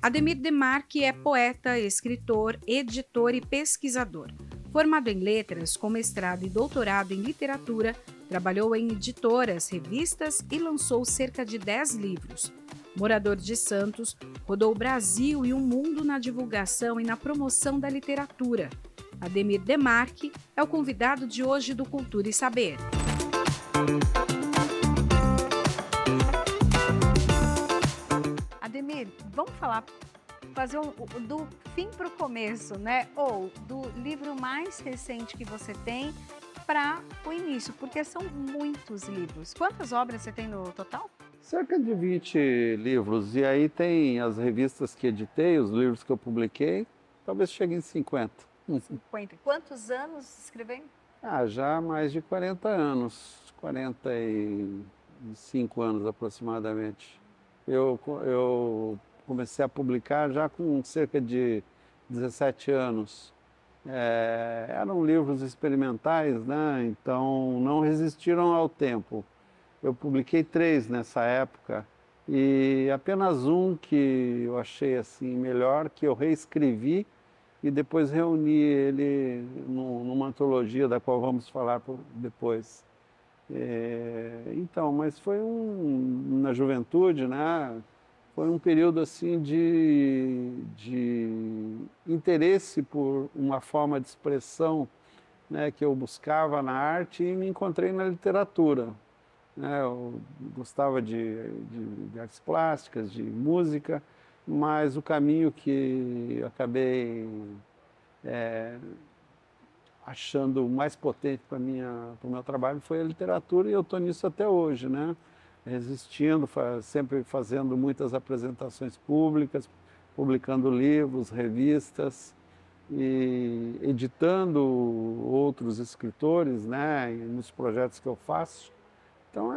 Ademir Demarque é poeta, escritor, editor e pesquisador. Formado em letras, com mestrado e doutorado em literatura, trabalhou em editoras, revistas e lançou cerca de 10 livros. Morador de Santos, rodou o Brasil e o mundo na divulgação e na promoção da literatura. Ademir Demarque é o convidado de hoje do Cultura e Saber. Ademir, vamos fazer do fim para o começo, né? Ou do livro mais recente que você tem para o início, porque são muitos livros. Quantas obras você tem no total? Cerca de 20 livros, e aí tem as revistas que editei, os livros que eu publiquei, talvez chegue em 50. 50. Quantos anos escrevendo? Já há mais de 40 anos, 45 anos aproximadamente. Eu comecei a publicar já com cerca de 17 anos. Eram livros experimentais, né? Então não resistiram ao tempo. Eu publiquei 3 nessa época e apenas um que eu achei assim melhor, que eu reescrevi e depois reuni ele numa antologia da qual vamos falar depois. Então, mas foi na juventude, né? Foi um período assim de interesse por uma forma de expressão, né, que eu buscava na arte e me encontrei na literatura. Né? Eu gostava de artes plásticas, de música, mas o caminho que eu acabei achando mais potente para o meu trabalho foi a literatura, e eu estou nisso até hoje, né? Resistindo, sempre fazendo muitas apresentações públicas, publicando livros, revistas e editando outros escritores, né, nos projetos que eu faço. Então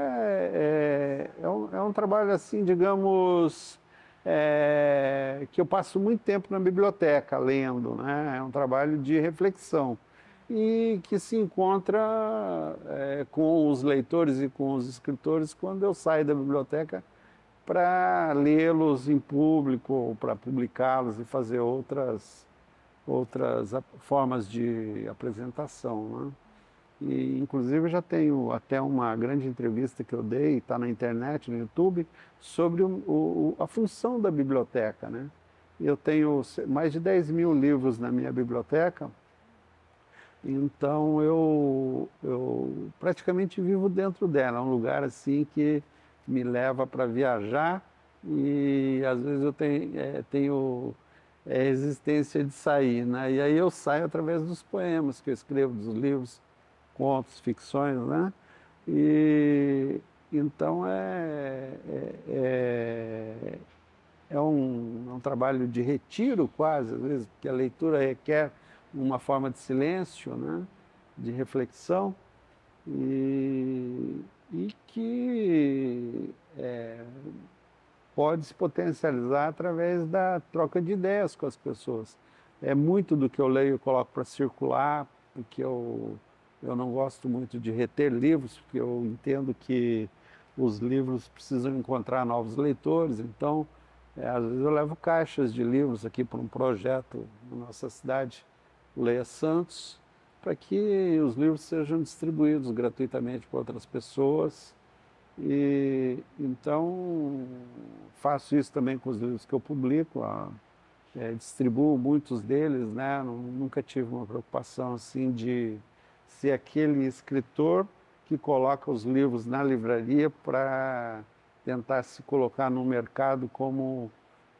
é um trabalho assim, digamos, que eu passo muito tempo na biblioteca lendo, né? É um trabalho de reflexão e que se encontra com os leitores e com os escritores quando eu saio da biblioteca para lê-los em público, ou para publicá-los e fazer outras formas de apresentação, né? E, inclusive, eu já tenho até uma grande entrevista que eu dei, está na internet, no YouTube, sobre a função da biblioteca, né? Eu tenho mais de 10 mil livros na minha biblioteca, então eu praticamente vivo dentro dela. É um lugar assim que me leva para viajar e às vezes eu tenho resistência de sair, né? E aí eu saio através dos poemas que eu escrevo, dos livros, contos, ficções, né? E então é um trabalho de retiro quase, às vezes, porque a leitura requer uma forma de silêncio, né? De reflexão, e que pode se potencializar através da troca de ideias com as pessoas. Muito do que eu leio eu coloco para circular, porque eu não gosto muito de reter livros, porque eu entendo que os livros precisam encontrar novos leitores. Então, às vezes eu levo caixas de livros aqui para um projeto na nossa cidade, Leia Santos, para que os livros sejam distribuídos gratuitamente para outras pessoas. E então faço isso também com os livros que eu publico, distribuo muitos deles, né? Nunca tive uma preocupação assim de ser aquele escritor que coloca os livros na livraria para tentar se colocar no mercado como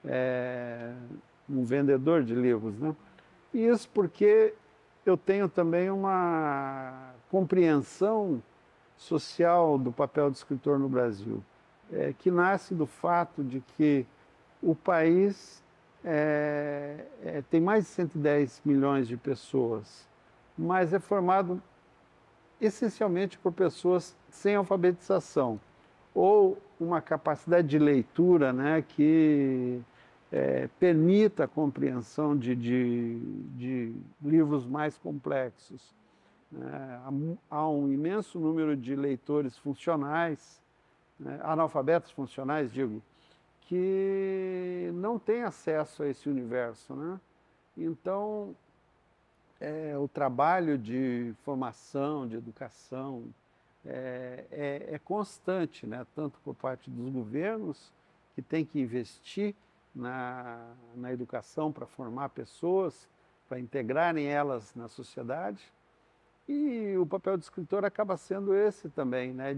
um vendedor de livros, né? E isso porque eu tenho também uma compreensão social do papel do escritor no Brasil, que nasce do fato de que o país tem mais de 110 milhões de pessoas, mas é formado essencialmente por pessoas sem alfabetização, ou uma capacidade de leitura, né, que permita a compreensão de livros mais complexos. Há um imenso número de leitores funcionais, né, analfabetos funcionais, digo, que não têm acesso a esse universo, né? Então, o trabalho de formação, de educação, é constante, né? Tanto por parte dos governos, que têm que investir na educação para formar pessoas, para integrarem elas na sociedade, e o papel do escritor acaba sendo esse também, né?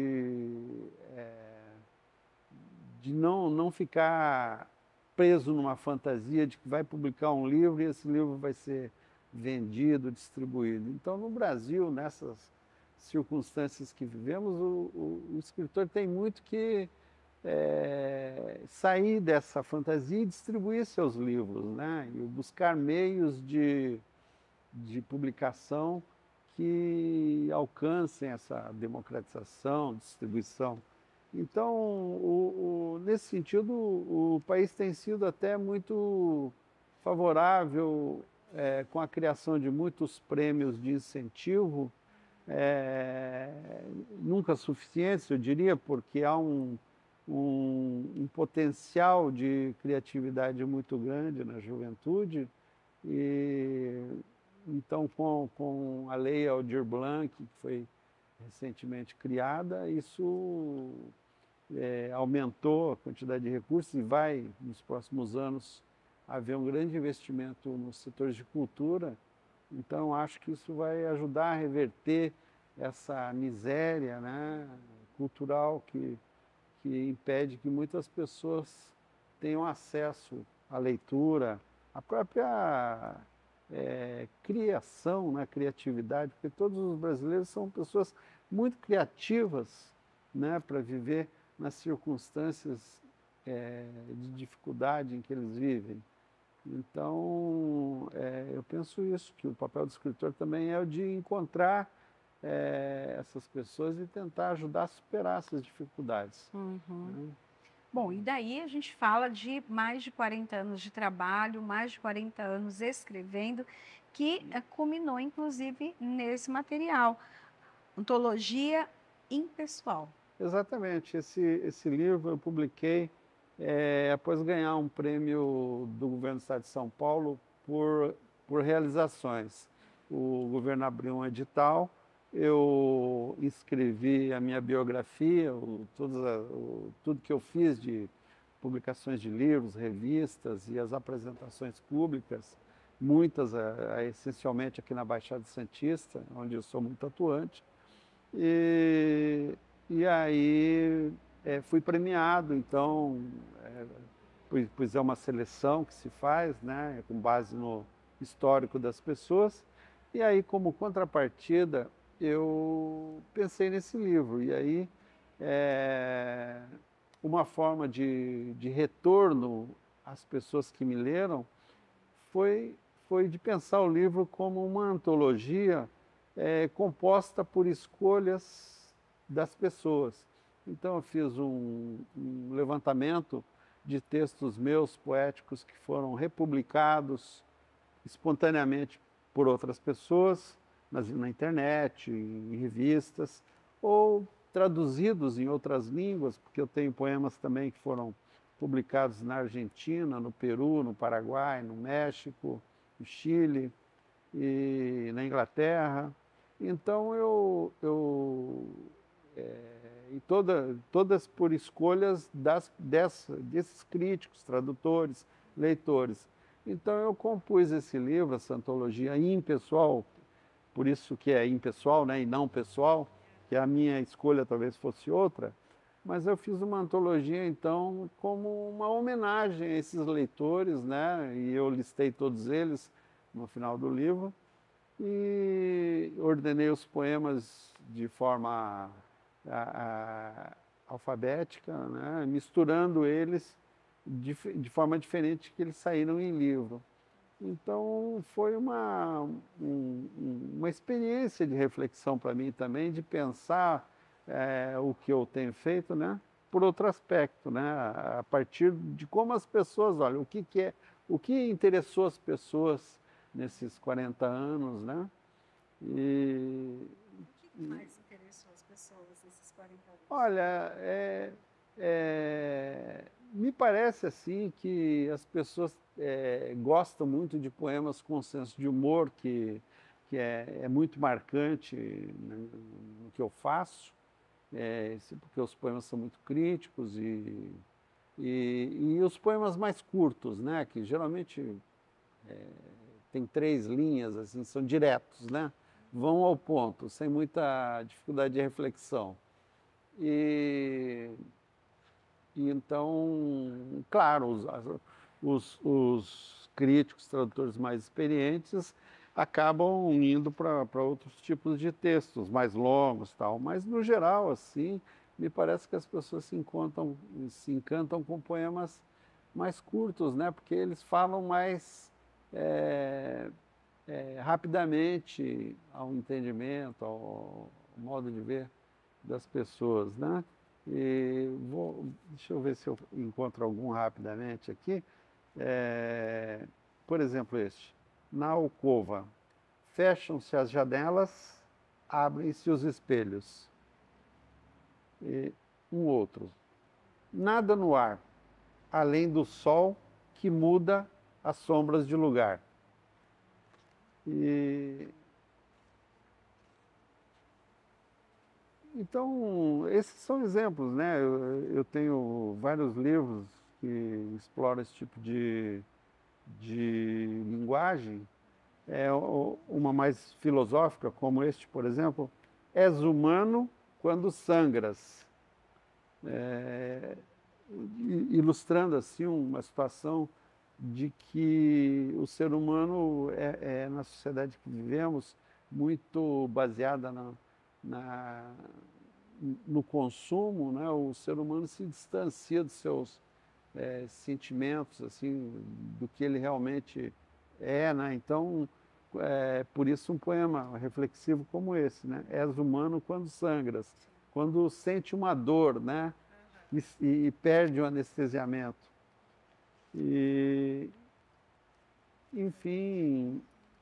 De não ficar preso numa fantasia de que vai publicar um livro e esse livro vai ser vendido, distribuído. Então, no Brasil, nessas circunstâncias que vivemos, o escritor tem muito que sair dessa fantasia e distribuir seus livros, né? E buscar meios de publicação que alcancem essa democratização, distribuição. Então, nesse sentido, o país tem sido até muito favorável com a criação de muitos prêmios de incentivo, nunca suficientes, eu diria, porque há um potencial de criatividade muito grande na juventude. E então, com a Lei Aldir Blanc, que foi recentemente criada, isso aumentou a quantidade de recursos e vai, nos próximos anos, haver um grande investimento nos setores de cultura. Então, acho que isso vai ajudar a reverter essa miséria, né, cultural que impede que muitas pessoas tenham acesso à leitura, à própria criação, né, criatividade, porque todos os brasileiros são pessoas muito criativas, né, para viver nas circunstâncias de dificuldade em que eles vivem. Então, eu penso isso, que o papel do escritor também é o de encontrar essas pessoas e tentar ajudar a superar essas dificuldades. Né? Bom, e daí a gente fala de mais de 40 anos de trabalho, mais de 40 anos escrevendo, que culminou inclusive nesse material, Antologia Impessoal. Exatamente, esse livro eu publiquei após ganhar um prêmio do governo do estado de São Paulo por realizações. O governo abriu um edital, eu escrevi a minha biografia, tudo que eu fiz de publicações de livros, revistas e as apresentações públicas, muitas essencialmente aqui na Baixada Santista, onde eu sou muito atuante. E aí fui premiado, então, pois é uma seleção que se faz, né, com base no histórico das pessoas. E aí, como contrapartida, eu pensei nesse livro. E aí, uma forma de retorno às pessoas que me leram foi de pensar o livro como uma antologia composta por escolhas das pessoas. Então eu fiz um levantamento de textos meus poéticos que foram republicados espontaneamente por outras pessoas na internet, em revistas, ou traduzidos em outras línguas, porque eu tenho poemas também que foram publicados na Argentina, no Peru, no Paraguai, no México, no Chile e na Inglaterra. Então e todas por escolhas desses críticos, tradutores, leitores. Então eu compus esse livro, essa antologia impessoal, por isso que é impessoal, né, e não pessoal, que a minha escolha talvez fosse outra, mas eu fiz uma antologia então como uma homenagem a esses leitores, né, e eu listei todos eles no final do livro, e ordenei os poemas de forma alfabética, né, misturando eles de forma diferente que eles saíram em livro. Então foi uma experiência de reflexão para mim também, de pensar o que eu tenho feito, né, por outro aspecto, né, a partir de como as pessoas olham, o que interessou as pessoas nesses 40 anos, né? O que mais interessou as pessoas nesses 40 anos? Olha, Me parece assim que as pessoas gostam muito de poemas com senso de humor, que é muito marcante no que eu faço, porque os poemas são muito críticos e os poemas mais curtos, né, que geralmente tem 3 linhas, assim, são diretos, né, vão ao ponto, sem muita dificuldade de reflexão. E então, claro, os críticos, tradutores mais experientes acabam indo para outros tipos de textos, mais longos, tal. Mas, no geral, assim, me parece que as pessoas se encantam com poemas mais curtos, né? Porque eles falam mais rapidamente ao entendimento, ao modo de ver das pessoas, né? Deixa eu ver se eu encontro algum rapidamente aqui. Por exemplo, este. Na alcova, fecham-se as janelas, abrem-se os espelhos. E um outro. Nada no ar, além do sol que muda as sombras de lugar. E então, esses são exemplos, né? Eu tenho vários livros que exploram esse tipo de linguagem. Uma mais filosófica, como este, por exemplo, és humano quando sangras, ilustrando assim uma situação de que o ser humano na sociedade que vivemos, muito baseada na, no consumo, né? O ser humano se distancia dos seus sentimentos, assim, do que ele realmente é, né? Então, por isso um poema reflexivo como esse, né? És humano quando sangras, quando sente uma dor, né? E perde o anestesiamento. E, enfim,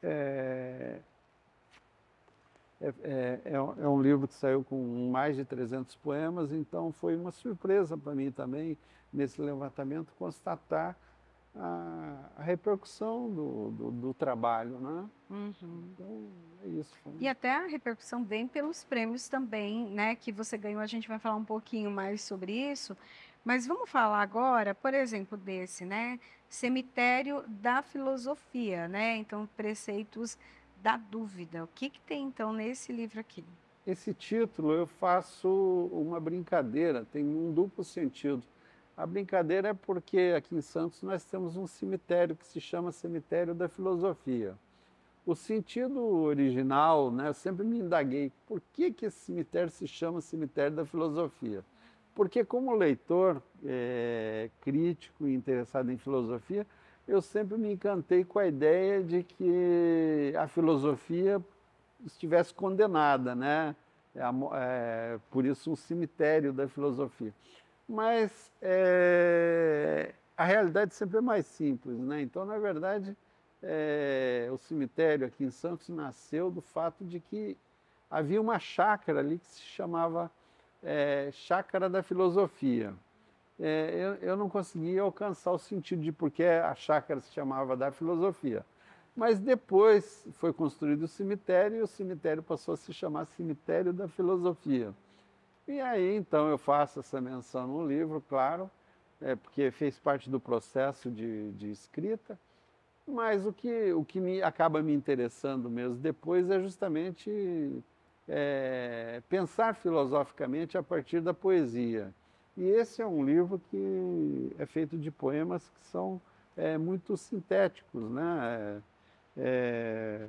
é um livro que saiu com mais de 300 poemas, então foi uma surpresa para mim também, nesse levantamento, constatar a repercussão do trabalho, né? Então, é isso. E até a repercussão vem pelos prêmios também, né, que você ganhou. A gente vai falar um pouquinho mais sobre isso, mas vamos falar agora, por exemplo, desse, né, Cemitério da Filosofia, né? Então, Preceitos da Dúvida. O que que tem então nesse livro aqui? Esse título eu faço uma brincadeira, tem um duplo sentido. A brincadeira é porque aqui em Santos nós temos um cemitério que se chama Cemitério da Filosofia. O sentido original, né, eu sempre me indaguei, por que esse cemitério se chama Cemitério da Filosofia? Porque como leitor crítico e interessado em filosofia, eu sempre me encantei com a ideia de que a filosofia estivesse condenada, né? Por isso um cemitério da filosofia. Mas a realidade sempre é mais simples, né? Então, na verdade, o cemitério aqui em Santos nasceu do fato de que havia uma chácara ali que se chamava Chácara da Filosofia. Eu não conseguia alcançar o sentido de por que a chácara se chamava da filosofia. Mas depois foi construído o cemitério e o cemitério passou a se chamar Cemitério da Filosofia. E aí, então, eu faço essa menção no livro, claro, porque fez parte do processo de escrita, mas o que acaba me interessando mesmo depois é justamente pensar filosoficamente a partir da poesia. E esse é um livro que é feito de poemas que são muito sintéticos, né? É,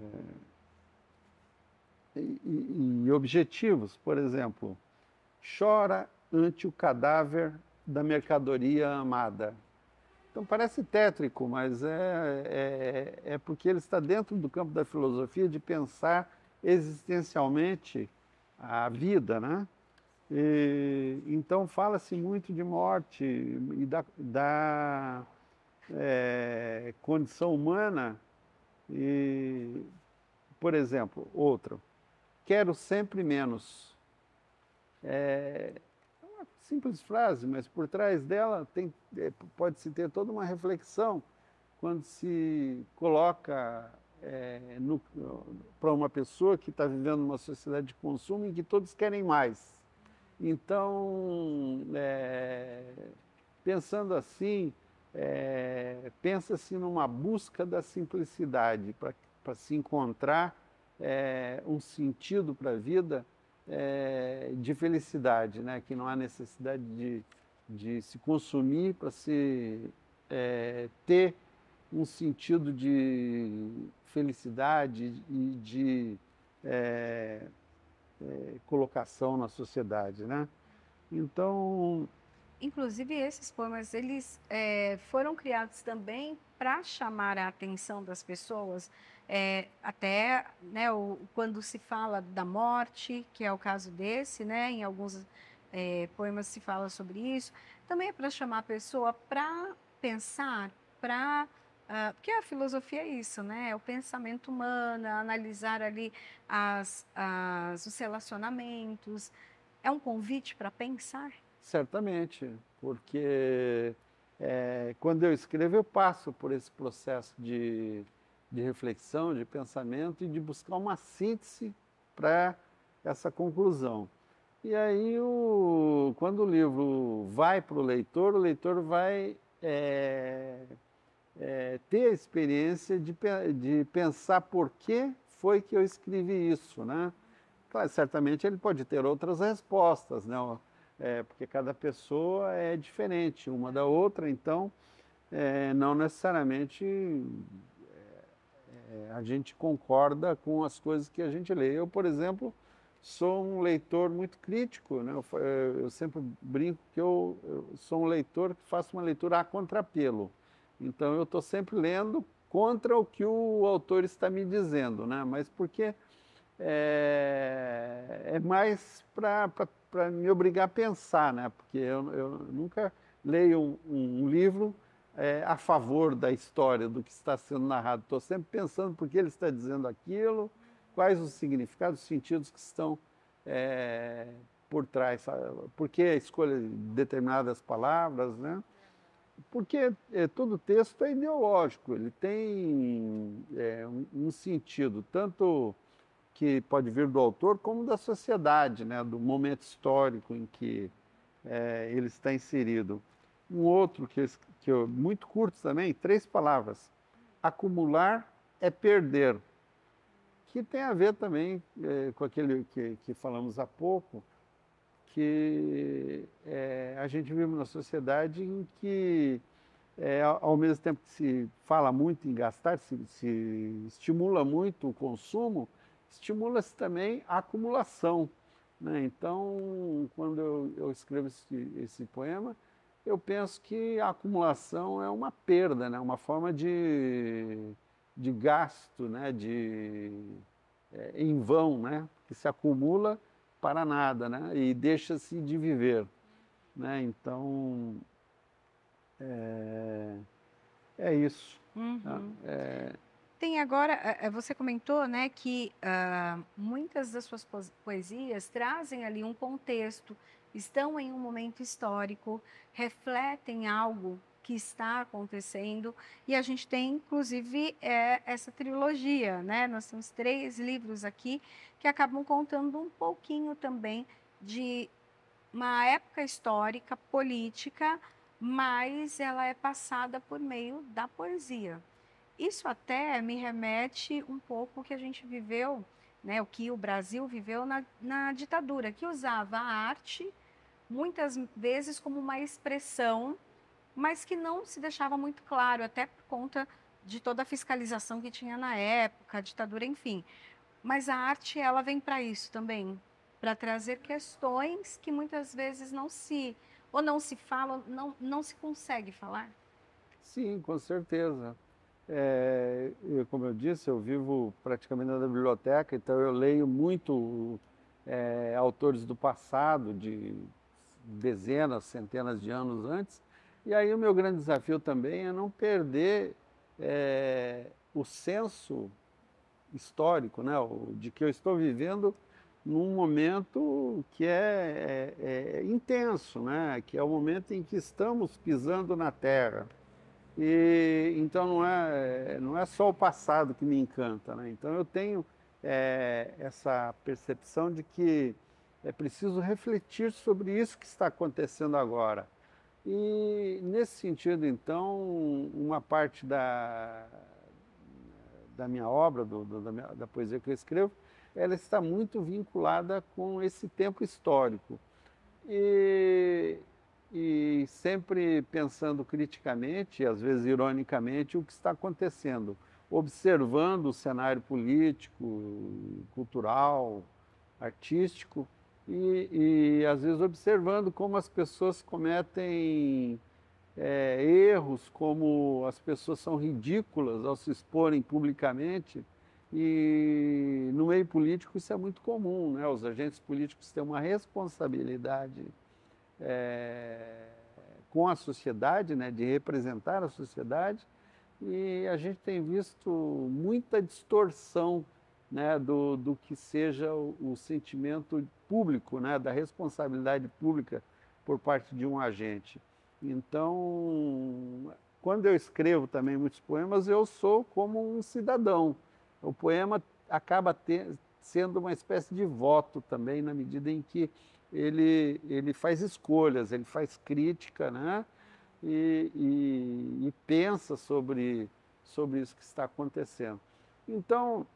e objetivos, por exemplo, chora ante o cadáver da mercadoria amada. Então parece tétrico, mas é porque ele está dentro do campo da filosofia de pensar existencialmente a vida, né? Então fala-se muito de morte e da condição humana. E, por exemplo, outro, quero sempre menos. uma simples frase, mas por trás dela pode-se ter toda uma reflexão quando se coloca para uma pessoa que está vivendo numa sociedade de consumo em que todos querem mais. Então, pensando assim, pensa-se numa busca da simplicidade para se encontrar um sentido para a vida de felicidade, né? Que não há necessidade de se consumir para se ter um sentido de felicidade e de colocação na sociedade, né? Então, Inclusive, esses poemas, eles foram criados também para chamar a atenção das pessoas, até, né, quando se fala da morte, que é o caso desse, né, em alguns poemas se fala sobre isso, também é para chamar a pessoa para pensar, porque a filosofia é isso, né, é o pensamento humano, analisar ali os relacionamentos, é um convite para pensar. certamente, porque quando eu escrevo, eu passo por esse processo de reflexão, de pensamento e de buscar uma síntese para essa conclusão. E aí, quando o livro vai para o leitor vai ter a experiência de pensar por que foi que eu escrevi isso, né? Claro, certamente ele pode ter outras respostas, né? Porque cada pessoa é diferente uma da outra, então não necessariamente a gente concorda com as coisas que a gente lê. Eu, por exemplo, sou um leitor muito crítico, né? Eu sempre brinco que eu sou um leitor que faço uma leitura a contrapelo. Então eu estou sempre lendo contra o que o autor está me dizendo, né? Mas porque é mais para me obrigar a pensar, né? Porque eu nunca leio um livro a favor da história, do que está sendo narrado. Estou sempre pensando por que ele está dizendo aquilo, quais os significados, os sentidos que estão por trás, sabe? Por que a escolha de determinadas palavras, né? Porque todo texto é ideológico, ele tem um sentido, tanto que pode vir do autor como da sociedade, né? Do momento histórico em que ele está inserido. Um outro muito curto também, 3 palavras. Acumular é perder, que tem a ver também com aquele que falamos há pouco, que a gente vive numa sociedade em que, ao mesmo tempo que se fala muito em gastar, se estimula muito o consumo, estimula-se também a acumulação, né? Então, quando eu escrevo esse poema, eu penso que a acumulação é uma perda, né? Uma forma de gasto, né? Em vão, né? Que se acumula para nada, né? E deixa-se de viver, né? Então, é isso. Tá? Uhum. Tem agora, você comentou, né, que muitas das suas poesias trazem ali um contexto, estão em um momento histórico, refletem algo que está acontecendo, e a gente tem, inclusive, essa trilogia, né? Nós temos 3 livros aqui que acabam contando um pouquinho também de uma época histórica, política, mas ela é passada por meio da poesia. Isso até me remete um pouco ao que a gente viveu, né, o que o Brasil viveu na ditadura, que usava a arte muitas vezes como uma expressão, mas que não se deixava muito claro, até por conta de toda a fiscalização que tinha na época, a ditadura, enfim. Mas a arte, ela vem para isso também, para trazer questões que muitas vezes não se fala, não se consegue falar. Sim, com certeza. Como eu disse, eu vivo praticamente na biblioteca, então eu leio muito autores do passado, de dezenas, centenas de anos antes. E aí o meu grande desafio também é não perder o senso histórico, né, de que eu estou vivendo num momento que é intenso, né? Que é o momento em que estamos pisando na terra. E então não é só o passado que me encanta, né? Então eu tenho essa percepção de que é preciso refletir sobre isso que está acontecendo agora. E nesse sentido, então, uma parte da minha obra, da poesia que eu escrevo, ela está muito vinculada com esse tempo histórico. E, e sempre pensando criticamente, e às vezes ironicamente, o que está acontecendo, observando o cenário político, cultural, artístico, e às vezes observando como as pessoas cometem erros, como as pessoas são ridículas ao se exporem publicamente. E no meio político isso é muito comum, né? Os agentes políticos têm uma responsabilidade é, com a sociedade, né? De representar a sociedade, e a gente tem visto muita distorção, né? Do que seja o sentimento público, né? Da responsabilidade pública por parte de um agente. Então, quando eu escrevo também muitos poemas, eu sou como um cidadão. O poema acaba sendo uma espécie de voto também, na medida em que ele faz escolhas, ele faz crítica, né? E pensa sobre isso que está acontecendo. Então,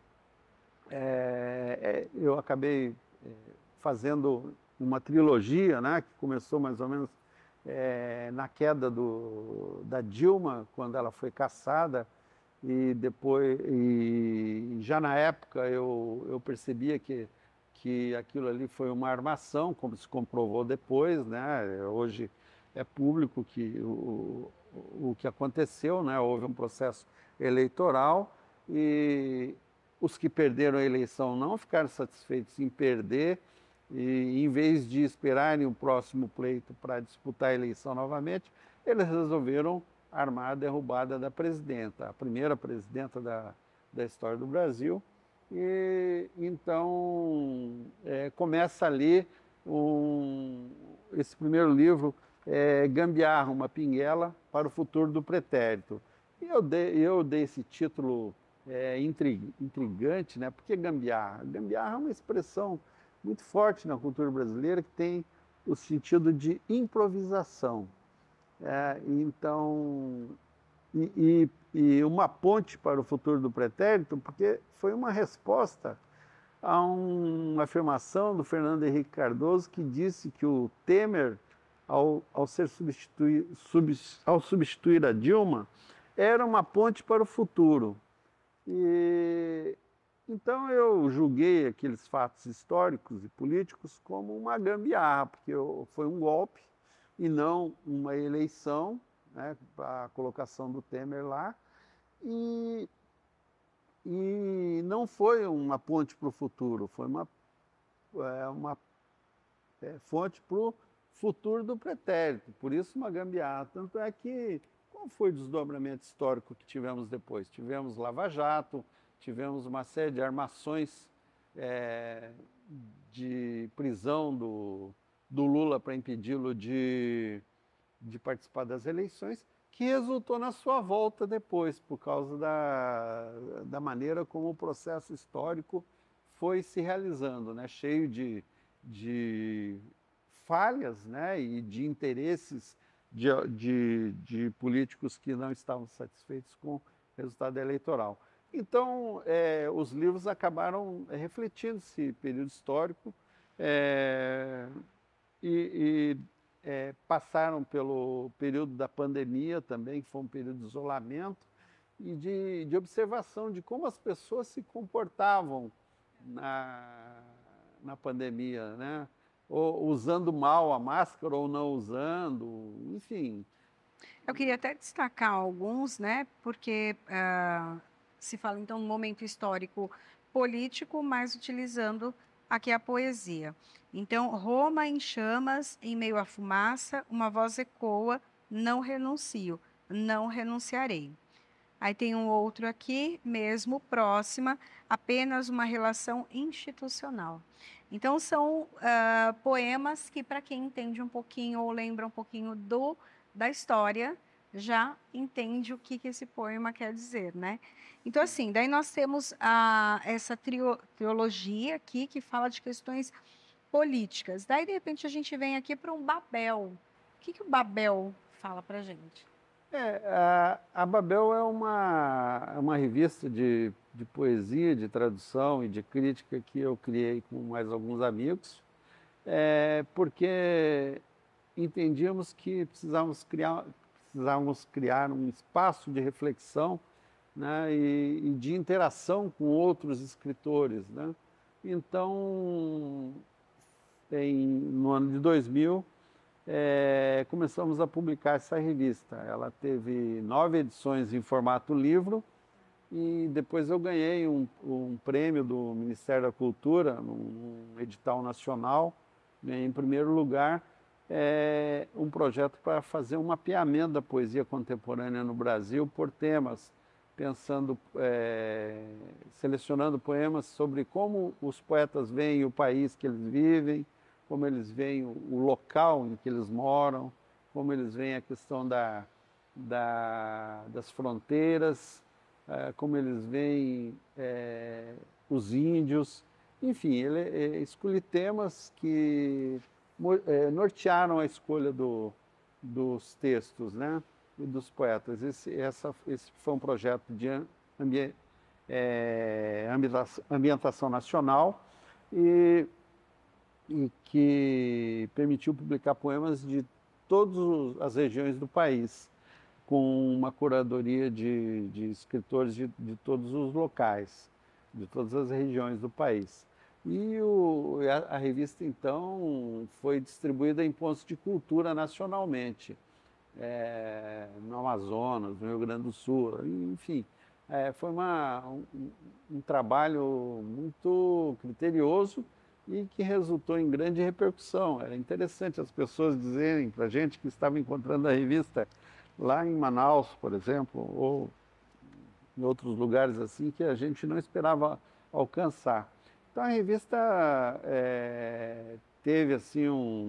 eu acabei fazendo uma trilogia, né? Que começou mais ou menos na queda da Dilma, quando ela foi cassada, e depois, já na época eu percebia que aquilo ali foi uma armação, como se comprovou depois, né? Hoje é público que o que aconteceu, né? Houve um processo eleitoral e os que perderam a eleição não ficaram satisfeitos em perder, e em vez de esperarem o próximo pleito para disputar a eleição novamente, eles resolveram armar a derrubada da presidenta, a primeira presidenta da história do Brasil. E então começa ali esse primeiro livro, Gambiarra, uma pinguela para o futuro do pretérito. E eu dei esse título intrigante, né? Porque gambiarra? Gambiarra é uma expressão muito forte na cultura brasileira que tem o sentido de improvisação. Então, e uma ponte para o futuro do pretérito, porque foi uma resposta a uma afirmação do Fernando Henrique Cardoso, que disse que o Temer, ao substituir a Dilma, era uma ponte para o futuro. E então eu julguei aqueles fatos históricos e políticos como uma gambiarra, porque foi um golpe e não uma eleição, né, a colocação do Temer lá, e, e não foi uma ponte para o futuro, foi uma fonte para o futuro do pretérito, por isso uma gambiarra. Tanto é que, qual foi o desdobramento histórico que tivemos depois? Tivemos Lava Jato, tivemos uma série de armações de prisão do Lula para impedi-lo de participar das eleições, que resultou na sua volta depois, por causa da maneira como o processo histórico foi se realizando, né? Cheio de falhas, né? E de interesses de políticos que não estavam satisfeitos com o resultado eleitoral. Então, os livros acabaram refletindo esse período histórico, e passaram pelo período da pandemia também, que foi um período de isolamento e de observação de como as pessoas se comportavam na pandemia, né? Ou usando mal a máscara ou não usando, enfim. Eu queria até destacar alguns, né? Porque se fala então um momento histórico político, mas utilizando aqui a poesia. Então, Roma em chamas, em meio à fumaça, uma voz ecoa: não renuncio, não renunciarei. Aí tem um outro aqui, mesmo próxima, apenas uma relação institucional. Então, são poemas que, para quem entende um pouquinho ou lembra um pouquinho da história, já entende o que esse poema quer dizer, né? Então, assim, daí nós temos essa trilogia aqui que fala de questões políticas. Daí, de repente, a gente vem aqui para um Babel. O que o Babel fala para a gente? A Babel é uma revista de poesia, de tradução e de crítica que eu criei com mais alguns amigos, porque entendíamos que precisávamos criar um espaço de reflexão, né, e de interação com outros escritores, né? Então, no ano de 2000, começamos a publicar essa revista. Ela teve 9 edições em formato livro e depois eu ganhei um prêmio do Ministério da Cultura, num edital nacional, ganhei em primeiro lugar um projeto para fazer um mapeamento da poesia contemporânea no Brasil por temas, pensando, selecionando poemas sobre como os poetas veem o país que eles vivem, como eles veem o local em que eles moram, como eles veem a questão das fronteiras, como eles veem os índios. Enfim, ele escolhe temas que nortearam a escolha dos textos, né, e dos poetas. Esse foi um projeto de ambientação nacional e que permitiu publicar poemas de todas as regiões do país, com uma curadoria de escritores de todos os locais, de todas as regiões do país. E a revista, então, foi distribuída em pontos de cultura nacionalmente, no Amazonas, no Rio Grande do Sul, enfim. Foi um trabalho muito criterioso e que resultou em grande repercussão. Era interessante as pessoas dizerem para a gente que estavam encontrando a revista lá em Manaus, por exemplo, ou em outros lugares assim, que a gente não esperava alcançar. Então a revista teve assim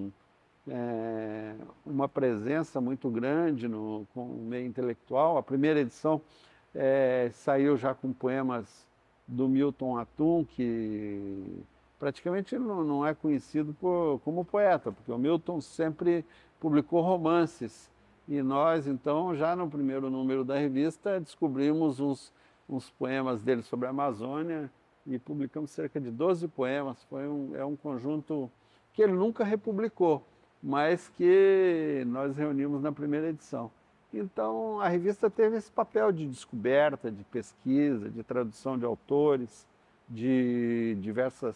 uma presença muito grande com o meio intelectual. A primeira edição saiu já com poemas do Milton Atum, que praticamente não é conhecido como poeta, porque o Milton sempre publicou romances. E nós, então, já no primeiro número da revista, descobrimos uns poemas dele sobre a Amazônia e publicamos cerca de 12 poemas. É um conjunto que ele nunca republicou, mas que nós reunimos na primeira edição. Então, a revista teve esse papel de descoberta, de pesquisa, de tradução de autores, de diversas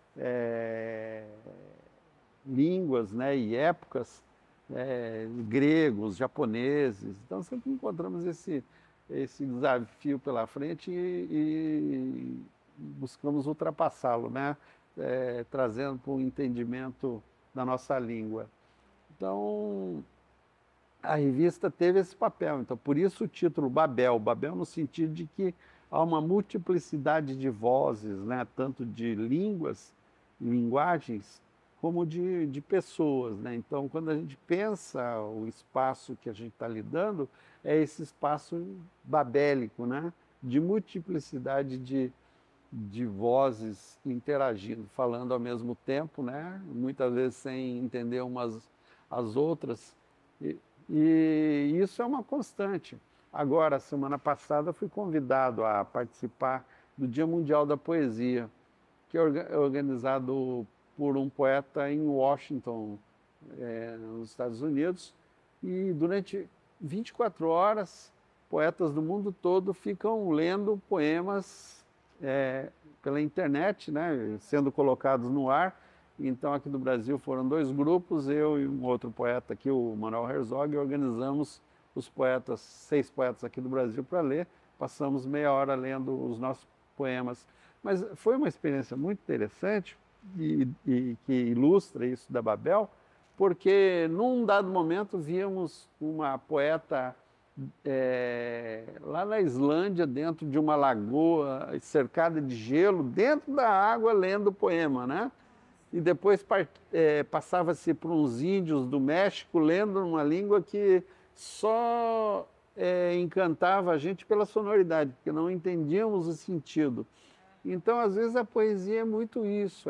línguas, né, e épocas, gregos, japoneses. Então sempre encontramos esse desafio pela frente e buscamos ultrapassá-lo, né, trazendo para o entendimento da nossa língua. Então a revista teve esse papel. Então por isso o título Babel, Babel no sentido de que há uma multiplicidade de vozes, né, tanto de línguas, linguagens, como de pessoas, né? Então, quando a gente pensa o espaço que a gente está lidando, é esse espaço babélico, né? De multiplicidade de vozes interagindo, falando ao mesmo tempo, né? Muitas vezes sem entender umas as outras. E isso é uma constante. Agora, semana passada, fui convidado a participar do Dia Mundial da Poesia, que é organizado por um poeta em Washington, nos Estados Unidos, e durante 24 horas, poetas do mundo todo ficam lendo poemas pela internet, né, sendo colocados no ar. Então, aqui do Brasil foram 2 grupos, eu e um outro poeta aqui, o Manuel Herzog, e organizamos os poetas, 6 poetas aqui do Brasil para ler. Passamos meia hora lendo os nossos poemas. Mas foi uma experiência muito interessante e que ilustra isso da Babel, porque num dado momento víamos uma poeta lá na Islândia, dentro de uma lagoa cercada de gelo, dentro da água, lendo poema, né? E depois passava-se por uns índios do México lendo uma língua que só encantava a gente pela sonoridade, porque não entendíamos o sentido. Então, às vezes, a poesia é muito isso,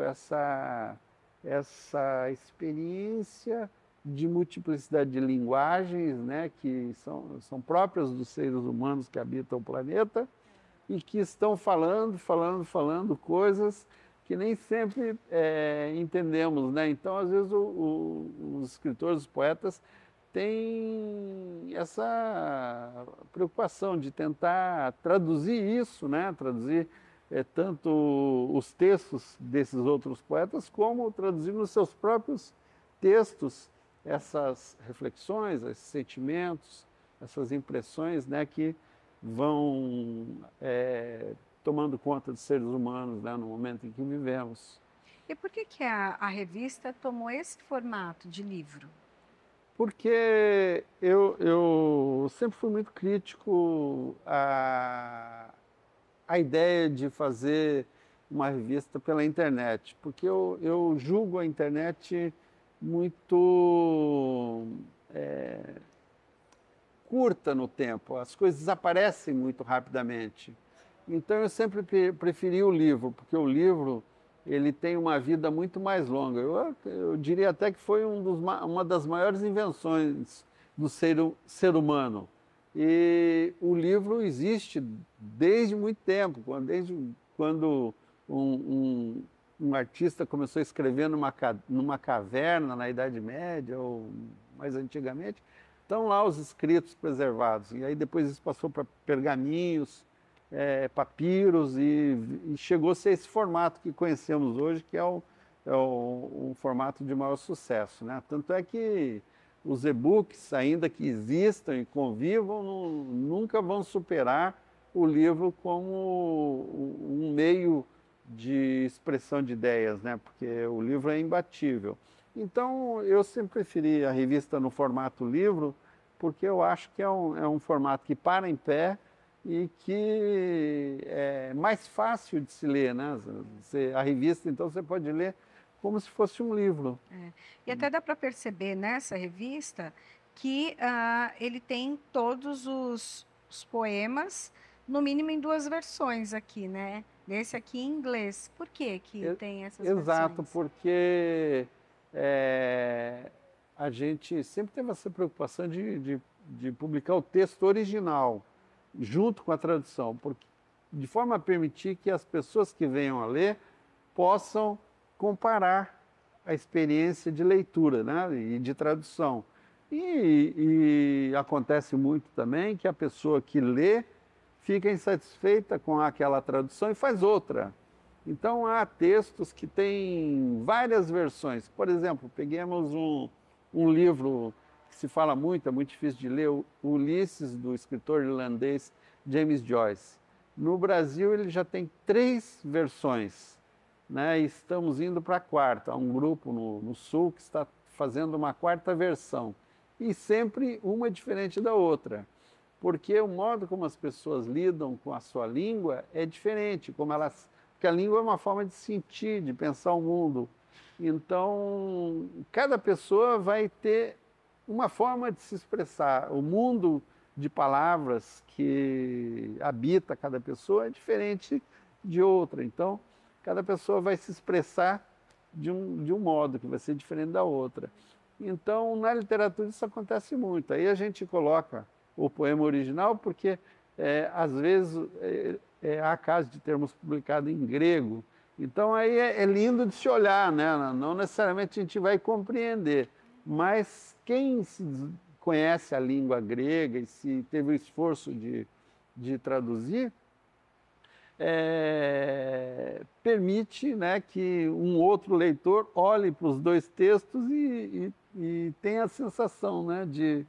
essa experiência de multiplicidade de linguagens, né, que são próprias dos seres humanos que habitam o planeta e que estão falando coisas que nem sempre entendemos, né? Então, às vezes, os escritores, os poetas, têm essa preocupação de tentar traduzir isso, né? Traduzir tanto os textos desses outros poetas, como traduzir nos seus próprios textos essas reflexões, esses sentimentos, essas impressões, né, que vão tomando conta dos seres humanos, né, no momento em que vivemos. E por que a revista tomou esse formato de livro? Porque eu sempre fui muito crítico à ideia de fazer uma revista pela internet, porque eu julgo a internet muito curta no tempo, as coisas desaparecem muito rapidamente. Então eu sempre preferi o livro, porque o livro ele tem uma vida muito mais longa. Eu diria até que foi uma das maiores invenções do ser humano. E o livro existe desde muito tempo, desde quando um artista começou a escrever numa caverna na Idade Média ou mais antigamente, estão lá os escritos preservados. E aí depois isso passou para pergaminhos, papiros e chegou-se a esse formato que conhecemos hoje, que é o formato de maior sucesso, né? Tanto é que os e-books, ainda que existam e convivam, nunca vão superar o livro como um meio de expressão de ideias, né? Porque o livro é imbatível. Então, eu sempre preferi a revista no formato livro, porque eu acho que é um formato que para em pé e que é mais fácil de se ler, né? A revista, então, você pode ler como se fosse um livro. E até dá para perceber nessa revista que ele tem todos os poemas, no mínimo em 2 versões aqui, né? Nesse aqui em inglês. Por que tem essas versões? Exato, porque a gente sempre teve essa preocupação de publicar o texto original junto com a tradução, de forma a permitir que as pessoas que venham a ler possam comparar a experiência de leitura, né, e de tradução. E acontece muito também que a pessoa que lê fica insatisfeita com aquela tradução e faz outra. Então há textos que têm várias versões. Por exemplo, peguemos um livro que se fala muito, é muito difícil de ler, o Ulisses, do escritor irlandês James Joyce. No Brasil ele já tem 3 versões, né? E estamos indo para a 4ª. Há um grupo no Sul que está fazendo uma 4ª versão. E sempre uma diferente da outra. Porque o modo como as pessoas lidam com a sua língua é diferente, porque a língua é uma forma de sentir, de pensar o mundo. Então, cada pessoa vai ter uma forma de se expressar. O mundo de palavras que habita cada pessoa é diferente de outra. Então, cada pessoa vai se expressar de um modo que vai ser diferente da outra. Então, na literatura isso acontece muito. Aí a gente coloca o poema original, porque às vezes há casos de termos publicado em grego. Então aí é lindo de se olhar, né? Não necessariamente a gente vai compreender, mas quem conhece a língua grega e se teve o esforço de traduzir, permite, né, que um outro leitor olhe para os 2 textos e tenha a sensação, né, de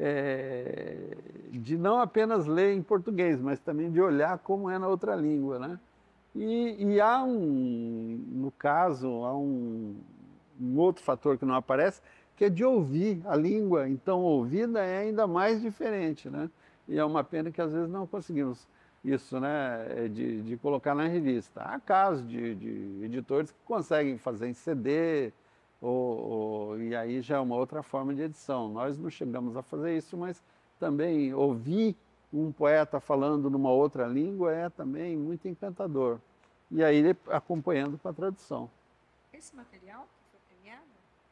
não apenas ler em português, mas também de olhar como é na outra língua, né? E há no caso, há um outro fator que não aparece, que é de ouvir a língua. Então, ouvida é ainda mais diferente, né? e é uma pena que às vezes não conseguimos isso, né, de colocar na revista. Há casos de editores que conseguem fazer em CD, e aí já é uma outra forma de edição. Nós não chegamos a fazer isso, mas também ouvir um poeta falando numa outra língua é também muito encantador. E aí acompanhando com a tradução. Esse material que foi premiado?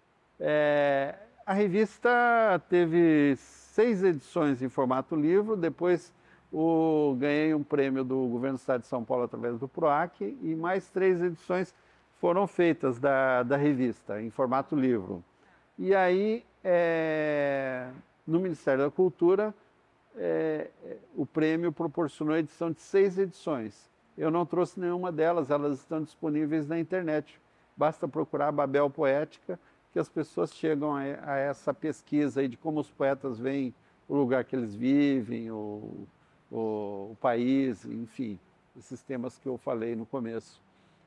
A revista teve 6 edições em formato livro, depois ganhei um prêmio do Governo do Estado de São Paulo através do PROAC e mais 3 edições foram feitas da revista em formato livro. E aí, no Ministério da Cultura, o prêmio proporcionou a edição de 6 edições. Eu não trouxe nenhuma delas, elas estão disponíveis na internet. Basta procurar Babel Poética, que as pessoas chegam a essa pesquisa aí de como os poetas veem o lugar que eles vivem, o país, enfim, esses temas que eu falei no começo.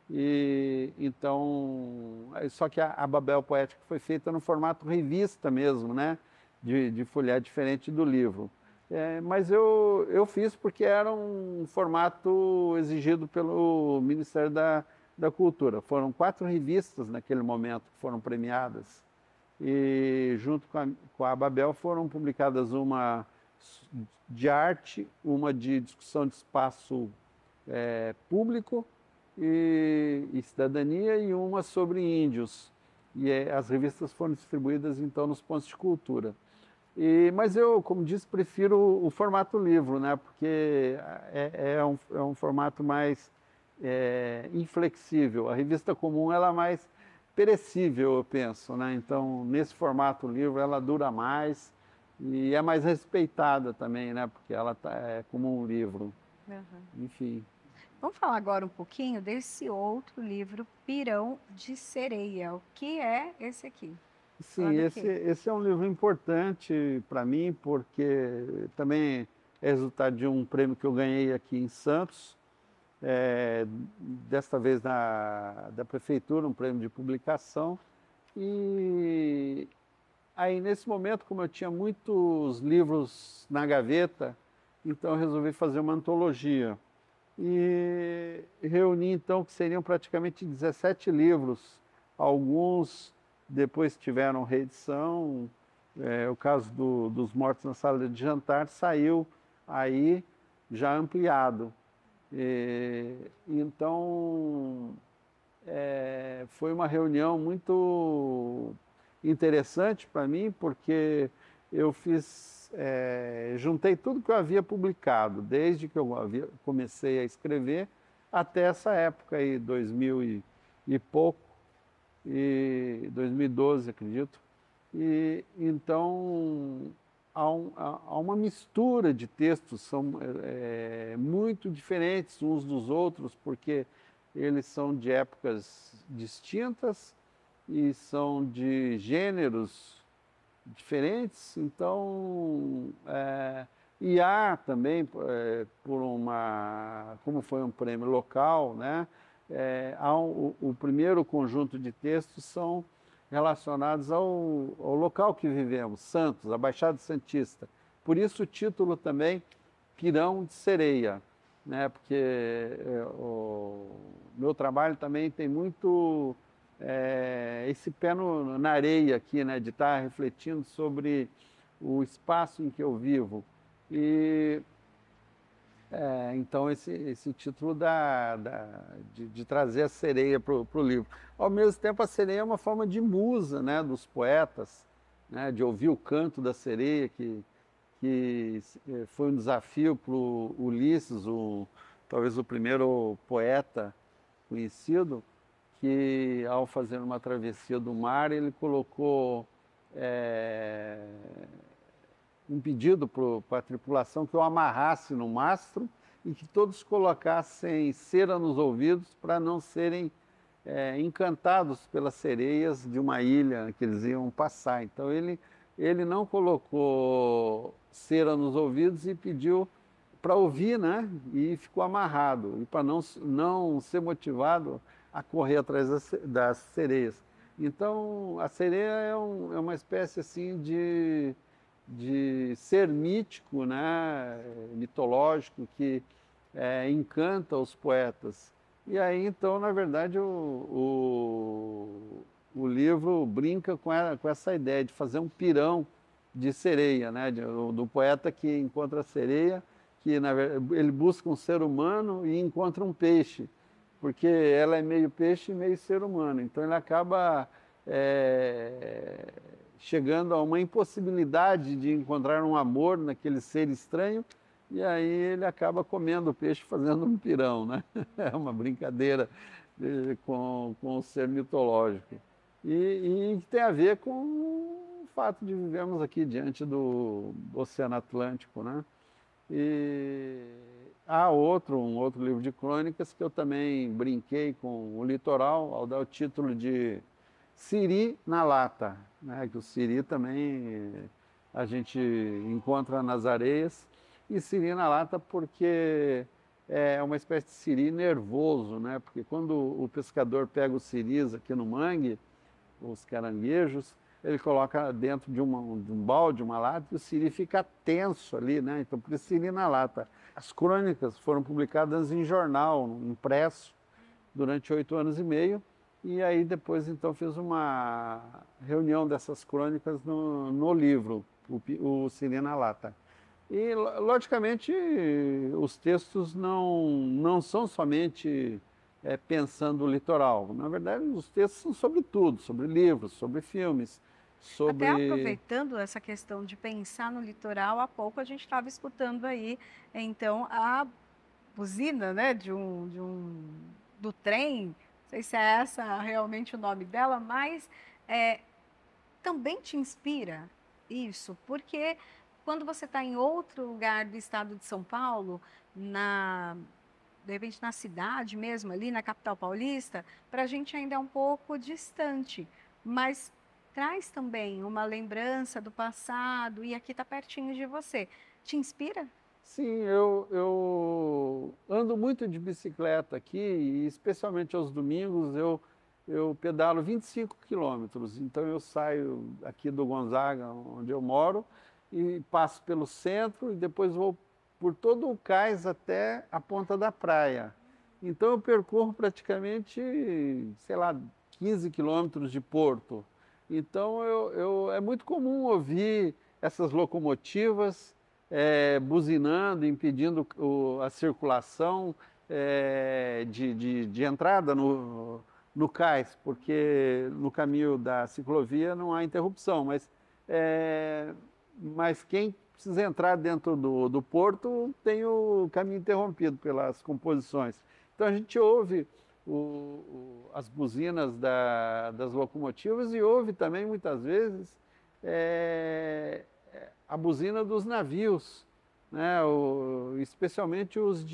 Então, só que a Babel Poética foi feita no formato revista mesmo, né? De folhear diferente do livro. Mas eu fiz porque era um formato exigido pelo Ministério da Cultura. Foram 4 revistas naquele momento que foram premiadas. E junto com a Babel foram publicadas uma de arte, uma de discussão de espaço público e cidadania e uma sobre índios. E as revistas foram distribuídas então nos pontos de cultura. Mas eu, como disse, prefiro o formato livro, né? Porque é um formato mais inflexível. A revista comum ela é mais perecível, eu penso, né? Então, nesse formato livro, ela dura mais e é mais respeitada também, né? Porque ela é como um livro. Uhum. Enfim. Vamos falar agora um pouquinho desse outro livro, Pirão de Sereia. O que é esse aqui? Sim, esse é um livro importante para mim, porque também é resultado de um prêmio que eu ganhei aqui em Santos, desta vez da prefeitura, um prêmio de publicação. E aí, nesse momento, como eu tinha muitos livros na gaveta, então eu resolvi fazer uma antologia. E reuni, então, que seriam praticamente 17 livros, alguns depois tiveram reedição, o caso dos Mortos na Sala de Jantar saiu aí já ampliado. Então, foi uma reunião muito interessante para mim, porque eu juntei tudo que eu havia publicado, desde que eu comecei a escrever até essa época aí, 2000 e pouco, 2012, acredito. Então, há uma mistura de textos, são muito diferentes uns dos outros, porque eles são de épocas distintas e são de gêneros diferentes. Então, e há também, como foi um prêmio local, né? O primeiro conjunto de textos são relacionados ao local que vivemos, Santos, a Baixada Santista. Por isso o título também, Pirão de Sereia, né? Porque o meu trabalho também tem muito esse pé na areia aqui, né? De estar refletindo sobre o espaço em que eu vivo. Então, esse título de trazer a sereia para o livro. Ao mesmo tempo, a sereia é uma forma de musa, né, dos poetas, né, de ouvir o canto da sereia, que foi um desafio para o Ulisses, talvez o primeiro poeta conhecido, que ao fazer uma travessia do mar, ele colocou um pedido para a tripulação que eu amarrasse no mastro e que todos colocassem cera nos ouvidos para não serem encantados pelas sereias de uma ilha que eles iam passar. Então ele não colocou cera nos ouvidos e pediu para ouvir, né? E ficou amarrado, e para não ser motivado a correr atrás das sereias. Então a sereia é uma espécie assim de ser mítico, né, mitológico, que encanta os poetas. E aí, então, na verdade, o livro brinca com essa ideia de fazer um pirão de sereia, né, do poeta que encontra a sereia, que ele busca um ser humano e encontra um peixe, porque ela é meio peixe e meio ser humano. Então ele acaba chegando a uma impossibilidade de encontrar um amor naquele ser estranho, e aí ele acaba comendo o peixe fazendo um pirão, né? É uma brincadeira com o ser mitológico. E que tem a ver com o fato de vivermos aqui diante do Oceano Atlântico, né? E há um outro livro de crônicas que eu também brinquei com o litoral, ao dar o título de Siri na Lata, né? Que o siri também a gente encontra nas areias, e siri na lata porque é uma espécie de siri nervoso, né? Porque quando o pescador pega os siris aqui no mangue, os caranguejos, ele coloca dentro de um balde, uma lata, e o siri fica tenso ali, né? Então, por isso, siri na lata. As crônicas foram publicadas em jornal, impresso, durante 8 anos e meio, e aí depois, então, fiz uma reunião dessas crônicas no livro, o Siri na Lata. E, logicamente, os textos não são somente pensando o litoral. Na verdade, os textos são sobre tudo, sobre livros, sobre filmes, Até sobre... aproveitando essa questão de pensar no litoral, há pouco a gente estava escutando aí, então, a buzina, né, do trem, não sei se é essa realmente o nome dela, mas também te inspira isso, porque quando você está em outro lugar do estado de São Paulo, de repente na cidade mesmo, ali na capital paulista, para a gente ainda é um pouco distante, mas traz também uma lembrança do passado e aqui está pertinho de você. Te inspira? Sim, eu ando muito de bicicleta aqui, e especialmente aos domingos eu pedalo 25 quilômetros. Então eu saio aqui do Gonzaga, onde eu moro, e passo pelo centro e depois vou por todo o cais até a ponta da praia. Então eu percorro praticamente, sei lá, 15 quilômetros de Porto. Então é muito comum ouvir essas locomotivas buzinando, impedindo a circulação de entrada no cais, porque no caminho da ciclovia não há interrupção, mas quem precisa entrar dentro do porto tem o caminho interrompido pelas composições. Então a gente ouve as buzinas das locomotivas e ouve também muitas vezes a buzina dos navios, né? Especialmente os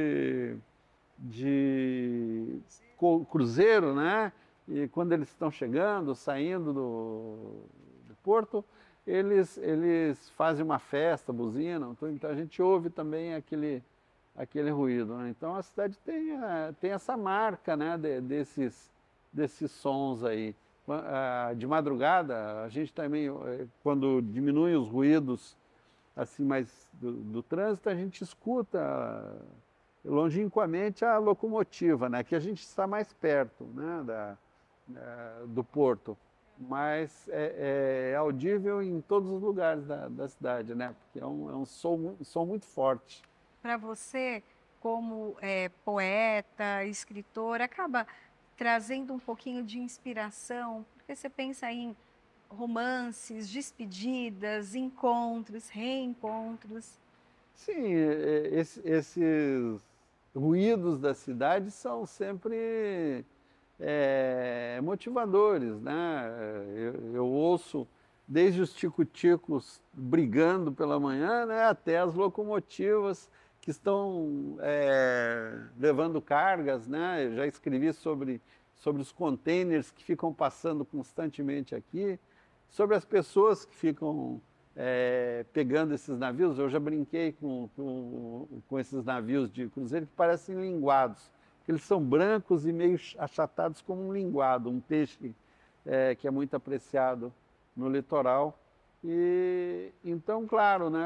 de cruzeiro, né? E quando eles estão chegando, saindo do porto, eles fazem uma festa, buzinam, então a gente ouve também aquele ruído, né? Então a cidade tem essa marca, né, desses sons aí. De madrugada, a gente também, quando diminui os ruídos assim mais do trânsito, a gente escuta longínquamente a locomotiva, né, que a gente está mais perto, né, do porto, mas é audível em todos os lugares da cidade, né, porque é um som muito forte. Para você, como poeta, escritor, acaba trazendo um pouquinho de inspiração, porque você pensa em romances, despedidas, encontros, reencontros. Sim, esses ruídos da cidade são sempre motivadores, né? Eu ouço desde os tico-ticos brigando pela manhã, né, até as locomotivas que estão levando cargas, né? Eu já escrevi sobre os containers que ficam passando constantemente aqui, sobre as pessoas que ficam pegando esses navios. Eu já brinquei com esses navios de cruzeiro que parecem linguados. Eles são brancos e meio achatados como um linguado, um peixe que é muito apreciado no litoral. E então, claro, né,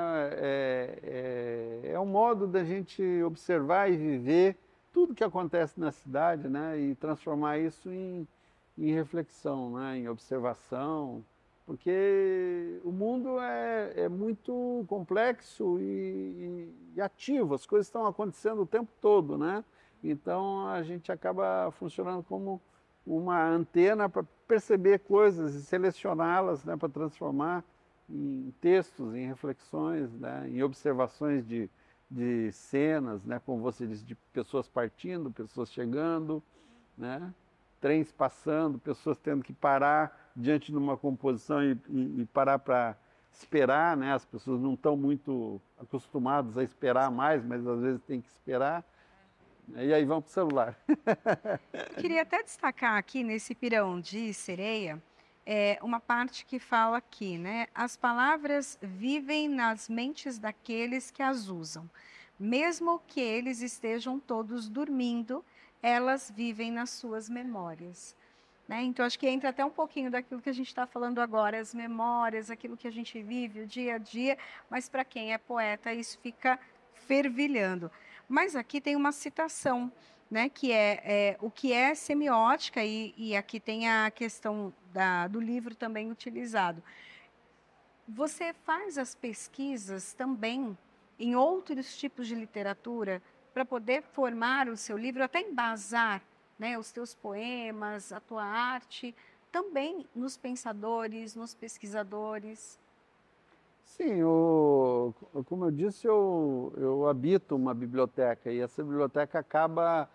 é um modo da gente observar e viver tudo que acontece na cidade, né, e transformar isso em reflexão, né, em observação, porque o mundo é muito complexo e ativo, as coisas estão acontecendo o tempo todo, né? Então a gente acaba funcionando como uma antena para perceber coisas e selecioná-las, né, para transformar em textos, em reflexões, né, em observações de cenas, né, como você disse, de pessoas partindo, pessoas chegando, né, trens passando, pessoas tendo que parar diante de uma composição e parar para esperar, né, as pessoas não estão muito acostumadas a esperar mais, mas às vezes tem que esperar, e aí vão para o celular. Eu queria até destacar aqui nesse Pirão de Sereia, uma parte que fala aqui, né? As palavras vivem nas mentes daqueles que as usam. Mesmo que eles estejam todos dormindo, elas vivem nas suas memórias. Né? Então, acho que entra até um pouquinho daquilo que a gente está falando agora, as memórias, aquilo que a gente vive, o dia a dia, mas para quem é poeta, isso fica fervilhando. Mas aqui tem uma citação, né, que é o que é semiótica, e aqui tem a questão do livro também utilizado. Você faz as pesquisas também em outros tipos de literatura para poder formar o seu livro, até embasar, né, os teus poemas, a tua arte, também nos pensadores, nos pesquisadores. Sim, como eu disse, eu habito uma biblioteca e essa biblioteca acaba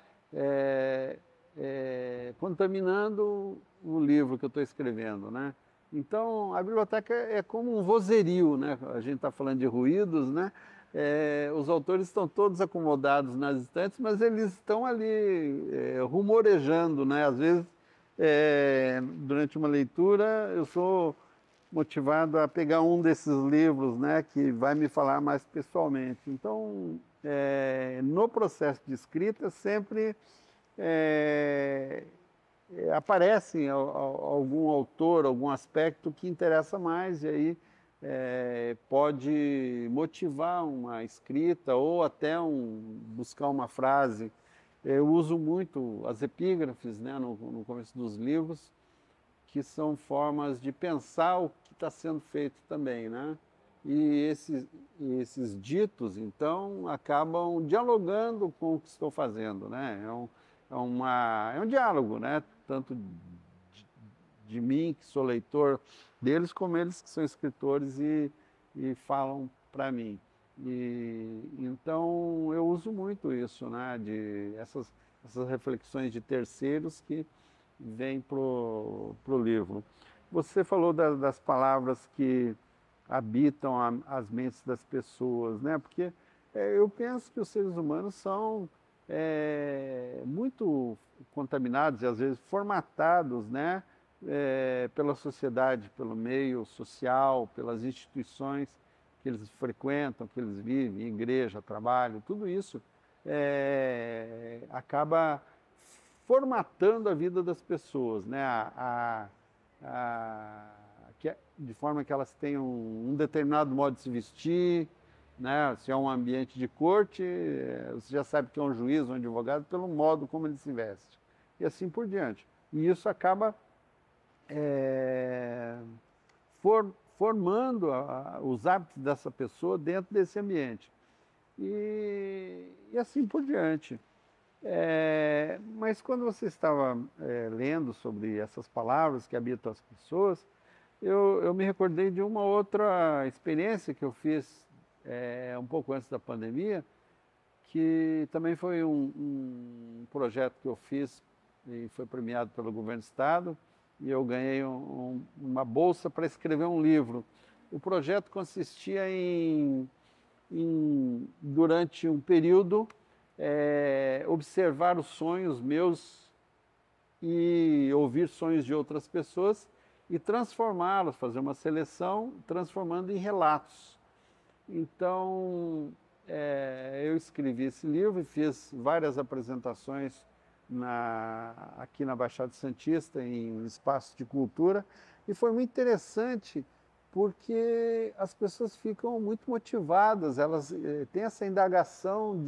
contaminando o livro que eu estou escrevendo, né? Então, a biblioteca é como um vozerio, né? A gente está falando de ruídos, né? Os autores estão todos acomodados nas estantes, mas eles estão ali rumorejando, né? Às vezes, durante uma leitura, eu sou motivado a pegar um desses livros, né, que vai me falar mais pessoalmente. Então, no processo de escrita, sempre aparece algum autor, algum aspecto que interessa mais, e aí pode motivar uma escrita ou até buscar uma frase. Eu uso muito as epígrafes, né, no começo dos livros, que são formas de pensar o que está sendo feito também, né? E esses ditos, então, acabam dialogando com o que estou fazendo, né? É um diálogo, né? Tanto de mim, que sou leitor deles, como eles que são escritores e falam para mim. Então, eu uso muito isso, né? Essas reflexões de terceiros que vem para o livro. Você falou das palavras que habitam as mentes das pessoas, né? Porque eu penso que os seres humanos são muito contaminados e às vezes formatados, né? Pela sociedade, pelo meio social, pelas instituições que eles frequentam, que eles vivem, igreja, trabalho, tudo isso acaba formatando a vida das pessoas, né? De forma que elas tenham um determinado modo de se vestir, né? Se é um ambiente de corte, você já sabe que é um juiz, um advogado, pelo modo como ele se veste. E assim por diante. E isso acaba formando os hábitos dessa pessoa dentro desse ambiente. E assim por diante. Mas quando você estava lendo sobre essas palavras que habitam as pessoas, eu me recordei de uma outra experiência que eu fiz um pouco antes da pandemia, que também foi um projeto que eu fiz e foi premiado pelo governo do estado, e eu ganhei uma bolsa para escrever um livro. O projeto consistia durante um período, observar os sonhos meus e ouvir sonhos de outras pessoas e transformá-los, fazer uma seleção, transformando em relatos. Então, eu escrevi esse livro e fiz várias apresentações aqui na Baixada Santista, em espaços de cultura, e foi muito interessante porque as pessoas ficam muito motivadas, elas têm essa indagação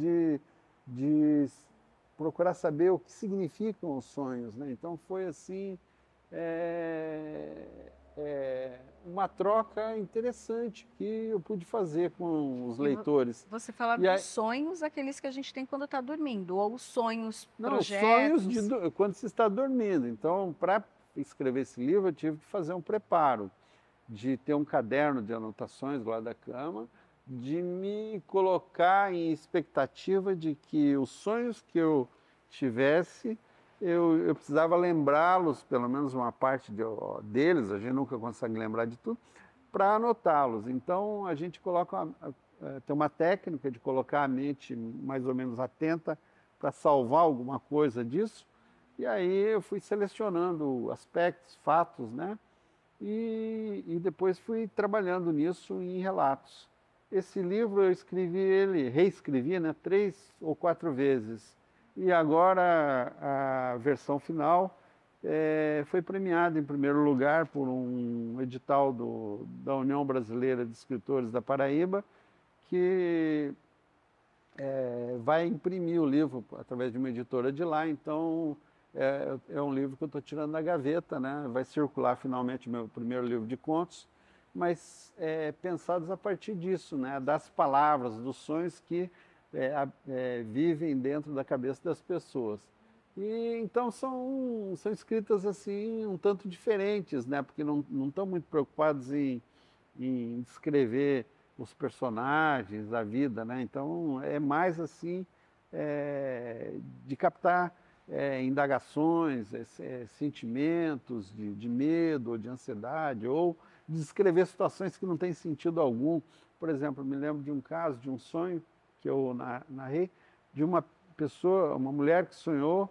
de procurar saber o que significam os sonhos, né? Então foi assim, é, uma troca interessante que eu pude fazer com os leitores. Você fala E dos aí, sonhos, aqueles que a gente tem quando está dormindo, ou os sonhos, não, os sonhos projetos. quando se está dormindo. Então, para escrever esse livro, eu tive que fazer um preparo de ter um caderno de anotações do lado da cama, de me colocar em expectativa de que os sonhos que eu tivesse, eu precisava lembrá-los, pelo menos uma parte deles, a gente nunca consegue lembrar de tudo, para anotá-los. Então a gente coloca, tem uma técnica de colocar a mente mais ou menos atenta para salvar alguma coisa disso, e aí eu fui selecionando aspectos, fatos, né? E depois fui trabalhando nisso em relatos. Esse livro eu escrevi ele, reescrevi, né, 3 ou 4 vezes. E agora a versão final foi premiada em primeiro lugar por um edital da União Brasileira de Escritores da Paraíba, que vai imprimir o livro através de uma editora de lá, então é um livro que eu estou tirando da gaveta, né? Vai circular finalmente o meu primeiro livro de contos, mas pensados a partir disso, né? Das palavras, dos sonhos que vivem dentro da cabeça das pessoas. E então são escritas assim um tanto diferentes, né? Porque não estão muito preocupados em descrever os personagens, a vida, né? Então é mais assim de captar indagações, sentimentos de medo ou de ansiedade, ou descrever situações que não têm sentido algum. Por exemplo, me lembro de um caso, de um sonho que eu narrei, de uma pessoa, uma mulher que sonhou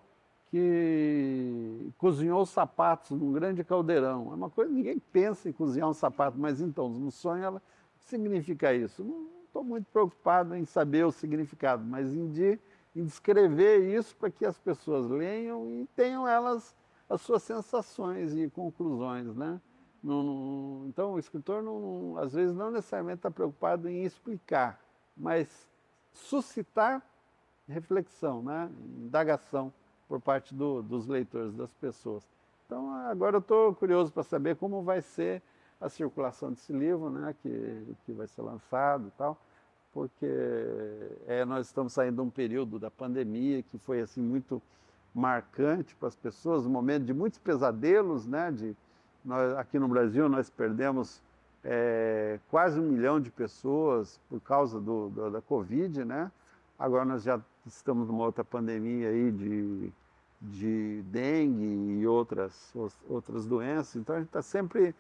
que cozinhou sapatos num grande caldeirão. É uma coisa, ninguém pensa em cozinhar um sapato, mas então, no sonho ela, o que significa isso? Não estou muito preocupado em saber o significado, mas em descrever isso para que as pessoas leiam e tenham elas as suas sensações e conclusões, né? Então, o escritor, às vezes, não necessariamente está preocupado em explicar, mas suscitar reflexão, né? Indagação por parte dos leitores, das pessoas. Então, agora eu estou curioso para saber como vai ser a circulação desse livro, né? Que vai ser lançado e tal, porque nós estamos saindo de um período da pandemia que foi assim muito marcante para as pessoas, um momento de muitos pesadelos, né? Aqui no Brasil nós perdemos quase 1 milhão de pessoas por causa da Covid, né? Agora nós já estamos numa outra pandemia aí de dengue e outras doenças, então a gente está sempre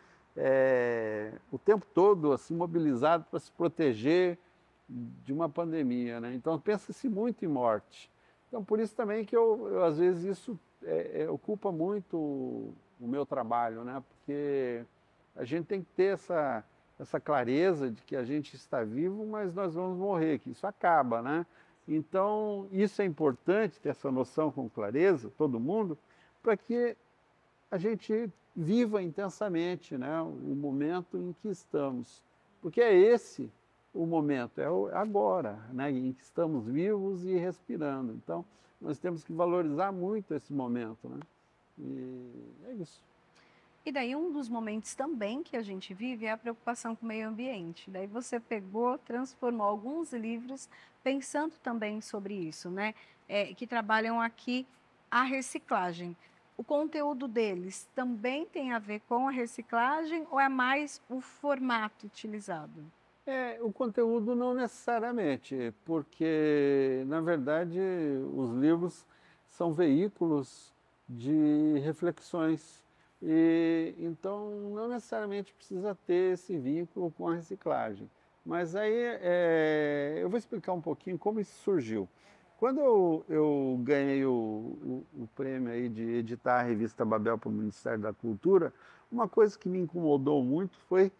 o tempo todo assim mobilizado para se proteger de uma pandemia, né? Então pensa-se muito em morte. Então por isso também que eu às vezes isso ocupa muito o meu trabalho, né? Porque a gente tem que ter essa clareza de que a gente está vivo, mas nós vamos morrer, que isso acaba, né? Então isso é importante, ter essa noção com clareza, todo mundo, para que a gente viva intensamente, né, o momento em que estamos. Porque é esse o momento, agora, né, em que estamos vivos e respirando. Então, nós temos que valorizar muito esse momento, né? E é isso. E daí um dos momentos também que a gente vive é a preocupação com o meio ambiente. Daí você pegou, transformou alguns livros pensando também sobre isso, né? Que trabalham aqui a reciclagem. O conteúdo deles também tem a ver com a reciclagem ou é mais o formato utilizado? O conteúdo não necessariamente, porque, na verdade, os livros são veículos de reflexões. E, então, não necessariamente precisa ter esse vínculo com a reciclagem. Mas aí eu vou explicar um pouquinho como isso surgiu. Quando eu ganhei o prêmio aí de editar a revista Babel para o Ministério da Cultura, uma coisa que me incomodou muito foi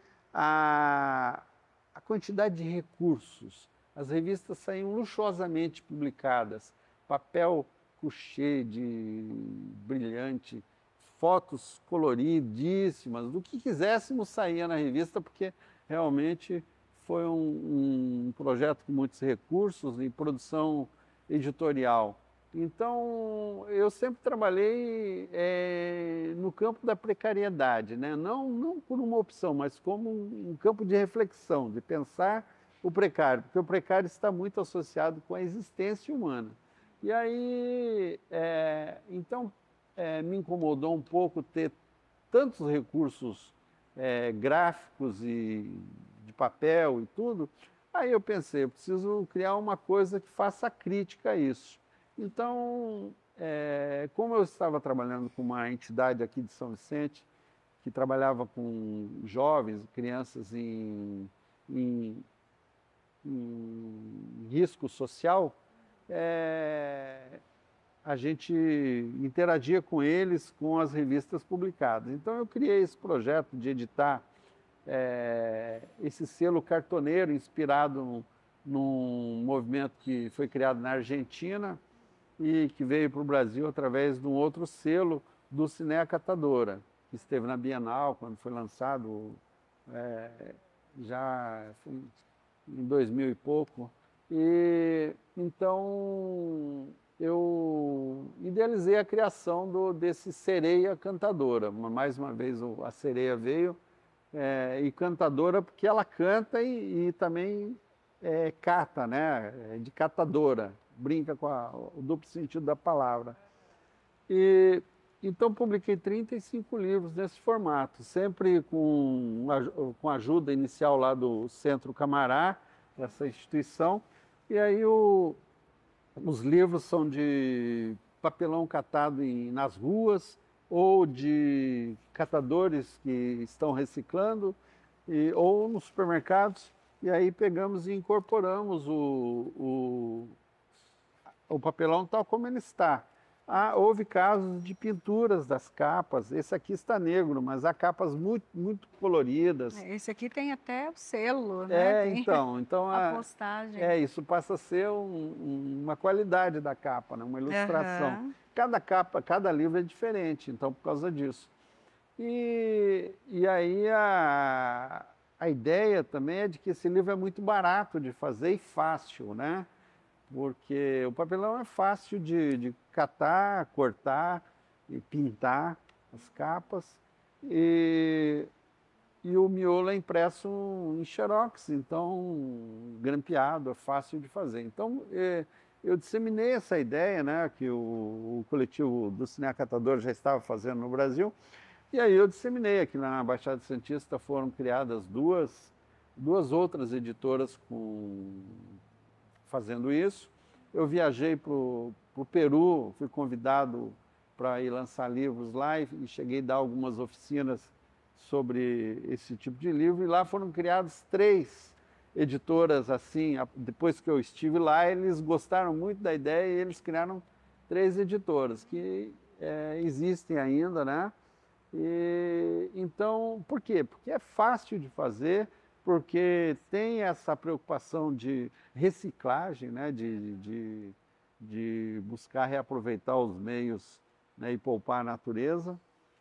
a quantidade de recursos. As revistas saíam luxuosamente publicadas, papel couché de brilhante, fotos coloridíssimas, do que quiséssemos saía na revista, porque realmente foi um projeto com muitos recursos e produção editorial. Então, eu sempre trabalhei no campo da precariedade, né? Não por uma opção, mas como um campo de reflexão, de pensar o precário, porque o precário está muito associado com a existência humana. E aí, então, me incomodou um pouco ter tantos recursos gráficos e de papel e tudo. Aí eu pensei, eu preciso criar uma coisa que faça crítica a isso. Então, como eu estava trabalhando com uma entidade aqui de São Vicente, que trabalhava com jovens, crianças em risco social, a gente interagia com eles com as revistas publicadas. Então eu criei esse projeto de editar esse selo cartoneiro inspirado num movimento que foi criado na Argentina e que veio para o Brasil através de um outro selo do Cineia Catadora, que esteve na Bienal quando foi lançado já em 2000 e pouco. E então eu idealizei a criação desse Sereia Cantadora. Mais uma vez a sereia veio, e cantadora porque ela canta e também cata, né? De catadora, brinca com o duplo sentido da palavra. E então publiquei 35 livros nesse formato, sempre com ajuda inicial lá do Centro Camará, essa instituição. E aí os livros são de papelão catado nas ruas ou de catadores que estão reciclando ou nos supermercados. E aí pegamos e incorporamos o papelão tal como ele está. Houve casos de pinturas das capas. Esse aqui está negro, mas há capas muito, muito coloridas. Esse aqui tem até o selo, né? Então a postagem. Isso passa a ser uma qualidade da capa, né? Uma ilustração. Uhum. Cada capa, cada livro é diferente, então por causa disso. E aí a ideia também é de que esse livro é muito barato de fazer e fácil, né? Porque o papelão é fácil de catar, cortar e pintar as capas. E o miolo é impresso em xerox, então grampeado, é fácil de fazer. Então eu disseminei essa ideia, né, que o coletivo do Cineia Catador já estava fazendo no Brasil, e aí eu disseminei aqui na Baixada Santista. Foram criadas duas outras editoras fazendo isso. Eu viajei para o Peru, fui convidado para ir lançar livros lá e cheguei a dar algumas oficinas sobre esse tipo de livro, e lá foram criadas 3 editoras assim. Depois que eu estive lá, eles gostaram muito da ideia e eles criaram 3 editoras que existem ainda, né? Então, por quê? Porque é fácil de fazer, porque tem essa preocupação de reciclagem, né? de buscar reaproveitar os meios, né? E poupar a natureza.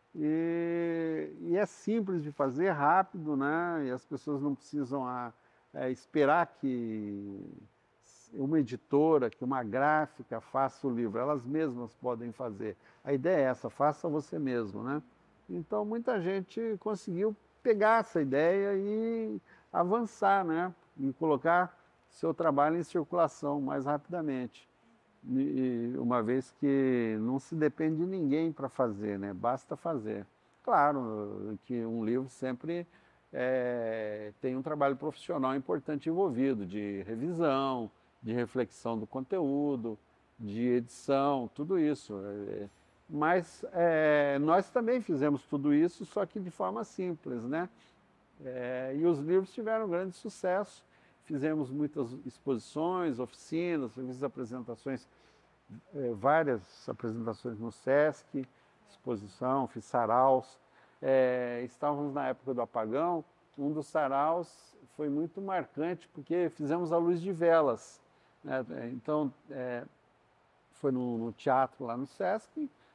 E é simples de fazer, rápido, né? E as pessoas não precisam esperar que uma editora, que uma gráfica faça o livro. Elas mesmas podem fazer. A ideia é essa, faça você mesmo, né? Então muita gente conseguiu pegar essa ideia e avançar, né? E colocar seu trabalho em circulação mais rapidamente. Uma vez que não se depende de ninguém para fazer, né? Basta fazer. Claro que um livro sempre tem um trabalho profissional importante envolvido, de revisão, de reflexão do conteúdo, de edição, tudo isso. Mas nós também fizemos tudo isso, só que de forma simples, né? E os livros tiveram grande sucesso. Fizemos muitas exposições, oficinas, fizemos apresentações, várias apresentações no Sesc, exposição, fiz saraus. Estávamos na época do apagão. Um dos saraus foi muito marcante porque fizemos a luz de velas, né? Então, foi no teatro lá no Sesc.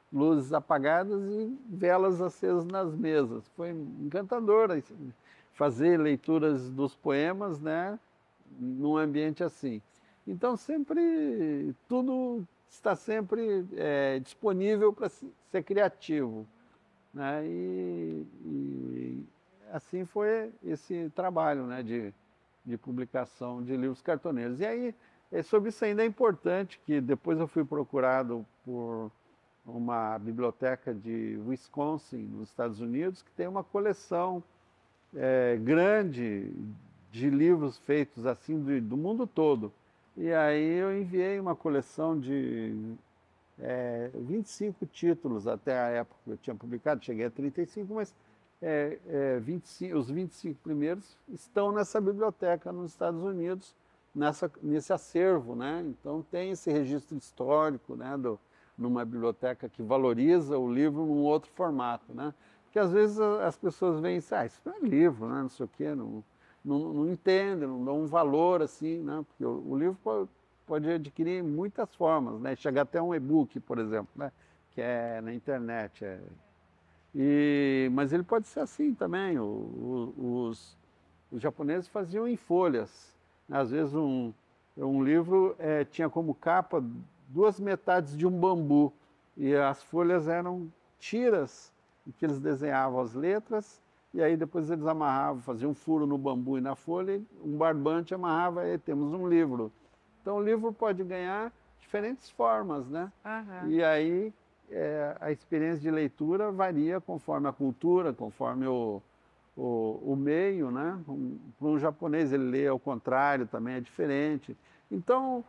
luzes apagadas e velas acesas nas mesas. Foi encantador fazer leituras dos poemas, né, num ambiente assim. Então sempre tudo está sempre disponível para ser criativo, né? E assim foi esse trabalho, né, de publicação de livros cartoneiros. E aí, sobre isso ainda é importante que depois eu fui procurado por uma biblioteca de Wisconsin, nos Estados Unidos, que tem uma coleção grande de livros feitos assim do mundo todo. E aí eu enviei uma coleção de 25 títulos até a época que eu tinha publicado, cheguei a 35, mas 25, os 25 primeiros estão nessa biblioteca nos Estados Unidos, nesse acervo, né? Então tem esse registro histórico, né, numa biblioteca que valoriza o livro num outro formato, né? Porque às vezes as pessoas veem isso, isso não é livro, né? Não sei o quê, não entendem, não dão um valor assim, né? Porque o livro pode adquirir muitas formas, né? Chegar até um e-book, por exemplo, né? Que é na internet. Mas ele pode ser assim também. Os japoneses faziam em folhas. Às vezes um livro tinha como capa duas metades de um bambu e as folhas eram tiras em que eles desenhavam as letras e aí depois eles amarravam, faziam um furo no bambu e na folha, um barbante amarrava e temos um livro. Então o livro pode ganhar diferentes formas, né? Uhum. E aí a experiência de leitura varia conforme a cultura, conforme o meio, né? Para um japonês ele lê ao contrário, também é diferente. Então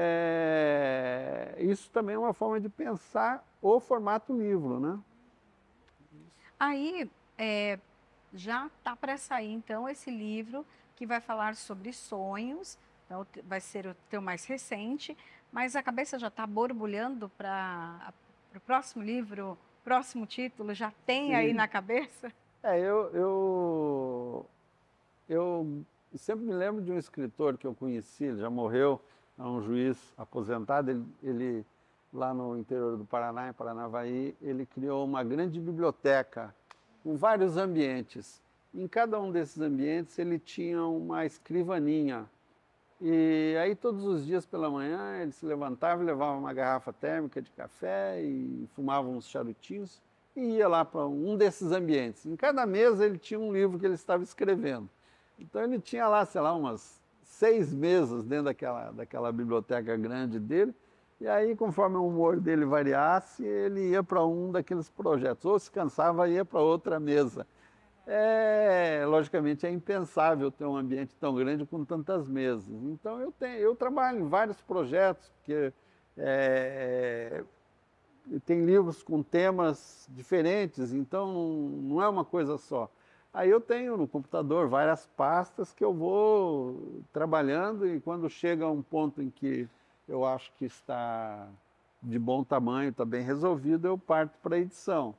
isso também é uma forma de pensar o formato livro, né? Aí já está para sair então esse livro que vai falar sobre sonhos, então vai ser o teu mais recente, mas a cabeça já está borbulhando para o próximo livro, próximo título, já tem Sim. aí na cabeça? Eu sempre me lembro de um escritor que eu conheci, ele já morreu, é um juiz aposentado, ele lá no interior do Paraná, em Paranavaí, ele criou uma grande biblioteca com vários ambientes. Em cada um desses ambientes ele tinha uma escrivaninha. E aí todos os dias pela manhã ele se levantava e levava uma garrafa térmica de café e fumava uns charutinhos e ia lá para um desses ambientes. Em cada mesa ele tinha um livro que ele estava escrevendo. Então ele tinha lá, sei lá, umas 6 mesas dentro daquela biblioteca grande dele. E aí, conforme o humor dele variasse, ele ia para um daqueles projetos. Ou se cansava, ia para outra mesa. Logicamente, é impensável ter um ambiente tão grande com tantas mesas. Então, eu trabalho em vários projetos, porque tem livros com temas diferentes, então não é uma coisa só. Aí eu tenho no computador várias pastas que eu vou trabalhando e quando chega um ponto em que eu acho que está de bom tamanho, está bem resolvido, eu parto para a edição.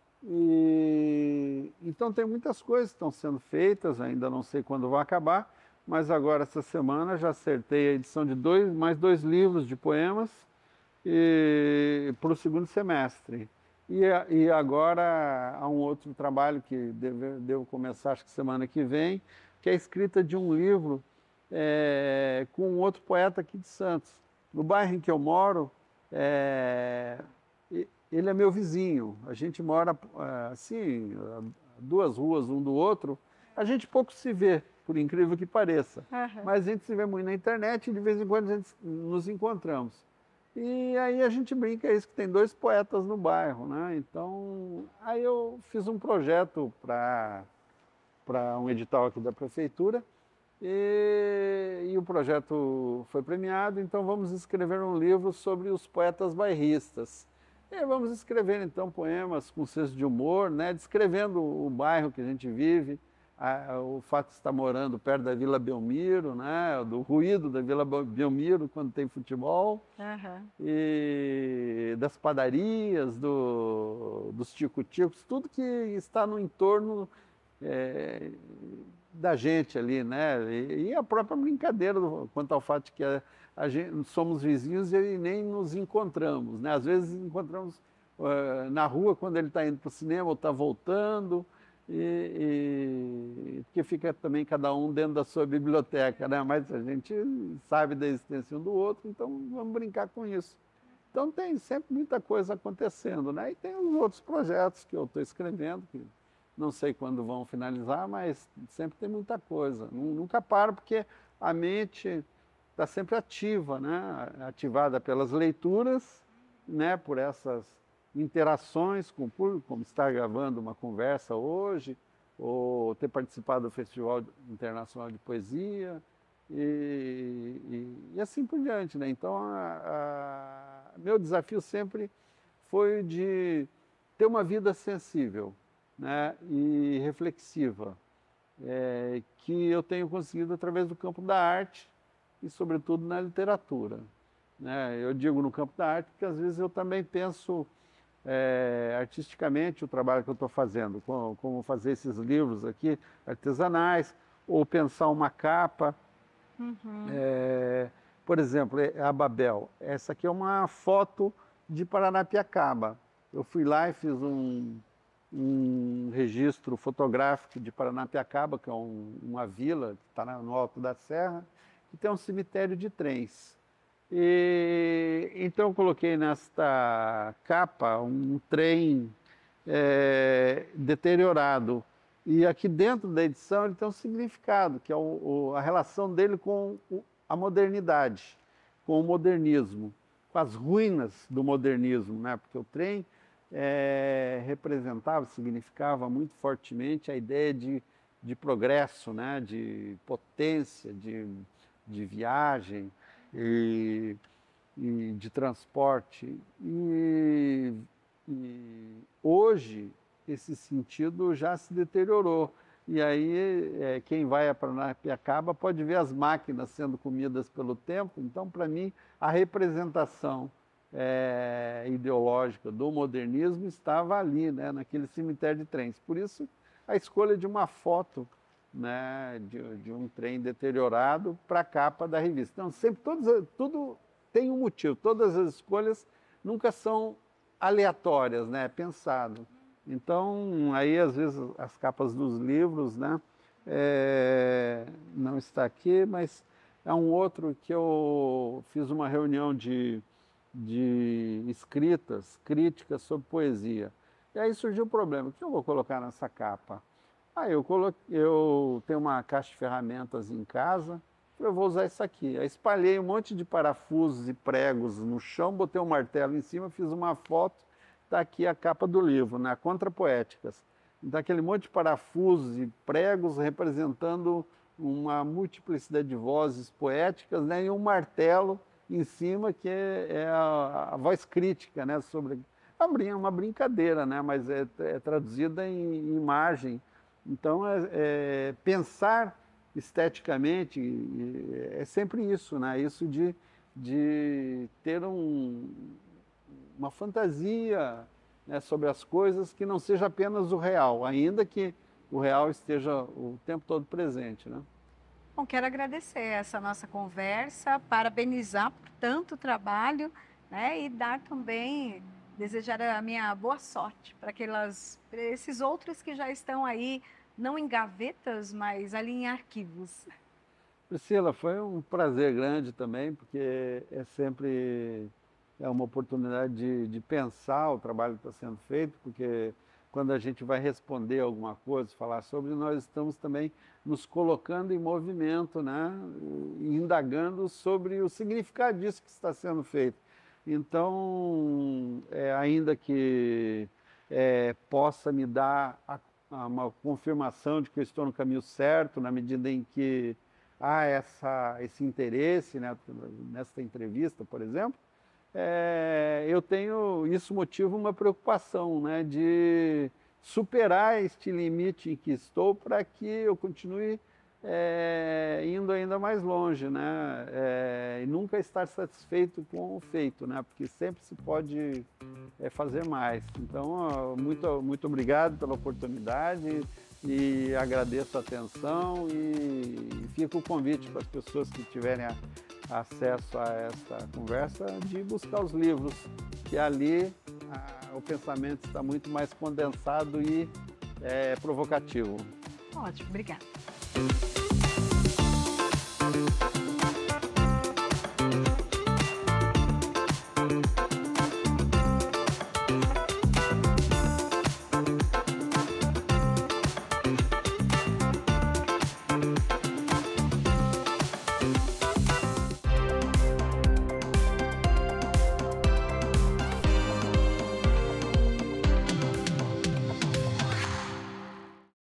Então tem muitas coisas que estão sendo feitas, ainda não sei quando vão acabar, mas agora essa semana já acertei a edição de mais 2 livros de poemas para o segundo semestre. E agora há um outro trabalho que devo começar, acho que semana que vem, que é a escrita de um livro com um outro poeta aqui de Santos. No bairro em que eu moro, ele é meu vizinho. A gente mora assim, 2 ruas um do outro. A gente pouco se vê, por incrível que pareça. Uhum. Mas a gente se vê muito na internet e de vez em quando a gente nos encontramos. E aí a gente brinca isso, que tem 2 poetas no bairro, né? Então, aí eu fiz um projeto para um edital aqui da prefeitura e o projeto foi premiado, então vamos escrever um livro sobre os poetas bairristas. E vamos escrever então poemas com senso de humor, né? Descrevendo o bairro que a gente vive, o fato de estar morando perto da Vila Belmiro, né? Do ruído da Vila Belmiro quando tem futebol, e das padarias, dos tico-ticos, tudo que está no entorno da gente ali, né? E a própria brincadeira quanto ao fato de que somos vizinhos e nem nos encontramos, né? Às vezes encontramos na rua quando ele está indo para o cinema ou está voltando, que fica também cada um dentro da sua biblioteca, né? Mas a gente sabe da existência um do outro, então vamos brincar com isso. Então tem sempre muita coisa acontecendo, né? E tem os outros projetos que eu estou escrevendo, que não sei quando vão finalizar, mas sempre tem muita coisa. Nunca paro, porque a mente está sempre ativa, né? Ativada pelas leituras, né? Por essas interações com o público, como estar gravando uma conversa hoje, ou ter participado do Festival Internacional de Poesia, e assim por diante, né? Então, meu desafio sempre foi de ter uma vida sensível, né? E reflexiva, que eu tenho conseguido através do campo da arte e, sobretudo, na literatura, né? Eu digo no campo da arte porque, às vezes, eu também penso artisticamente o trabalho que eu estou fazendo, como fazer esses livros aqui artesanais, ou pensar uma capa. Por exemplo, a Babel. Essa aqui é uma foto de Paranapiacaba. Eu fui lá e fiz um registro fotográfico de Paranapiacaba, que é uma vila que está no alto da serra, que tem um cemitério de trens. Então eu coloquei nesta capa um trem deteriorado. E aqui dentro da edição ele tem um significado, que é a relação dele com a modernidade, com o modernismo, com as ruínas do modernismo, né? Porque o trem representava, significava muito fortemente a ideia de progresso, né? De potência, de viagem e de transporte. E hoje esse sentido já se deteriorou. E aí quem vai a Paranapiacaba pode ver as máquinas sendo comidas pelo tempo. Então, para mim, a representação ideológica do modernismo estava ali, né, naquele cemitério de trens. Por isso, a escolha de uma foto, né, de um trem deteriorado para a capa da revista. Então, sempre tudo tem um motivo. Todas as escolhas nunca são aleatórias, né, é pensado. Então, aí às vezes as capas dos livros, né, não está aqui, mas é um outro que eu fiz uma reunião de escritas, críticas sobre poesia. E aí surgiu o problema: o que eu vou colocar nessa capa? Aí eu tenho uma caixa de ferramentas em casa, eu vou usar isso aqui. Aí espalhei um monte de parafusos e pregos no chão, botei um martelo em cima, fiz uma foto. Está aqui a capa do livro, né? Contrapoéticas. Então, aquele monte de parafusos e pregos representando uma multiplicidade de vozes poéticas, né? E um martelo em cima, que é a voz crítica, né? Sobre uma brincadeira, né? Mas é traduzida em imagem. Então, pensar esteticamente é sempre isso, né? Isso de ter uma fantasia, né, sobre as coisas que não seja apenas o real, ainda que o real esteja o tempo todo presente, né? Bom, quero agradecer essa nossa conversa, parabenizar por tanto trabalho, né, e dar também, desejar a minha boa sorte para esses outros que já estão aí, não em gavetas, mas ali em arquivos. Priscila, foi um prazer grande também, porque sempre uma oportunidade de pensar o trabalho que está sendo feito, porque quando a gente vai responder alguma coisa, falar sobre, nós estamos também nos colocando em movimento, né? E indagando sobre o significado disso que está sendo feito. Então, ainda que possa me dar uma confirmação de que eu estou no caminho certo, na medida em que há esse interesse, né, nessa entrevista, por exemplo, isso motiva uma preocupação, né, de superar este limite em que estou para que eu continue indo ainda mais longe, né, e nunca estar satisfeito com o feito, né, porque sempre se pode fazer mais. Então, muito obrigado pela oportunidade e agradeço a atenção, e fica o convite para as pessoas que tiverem acesso a essa conversa de buscar os livros, que ali o pensamento está muito mais condensado e provocativo. Ótimo, obrigada.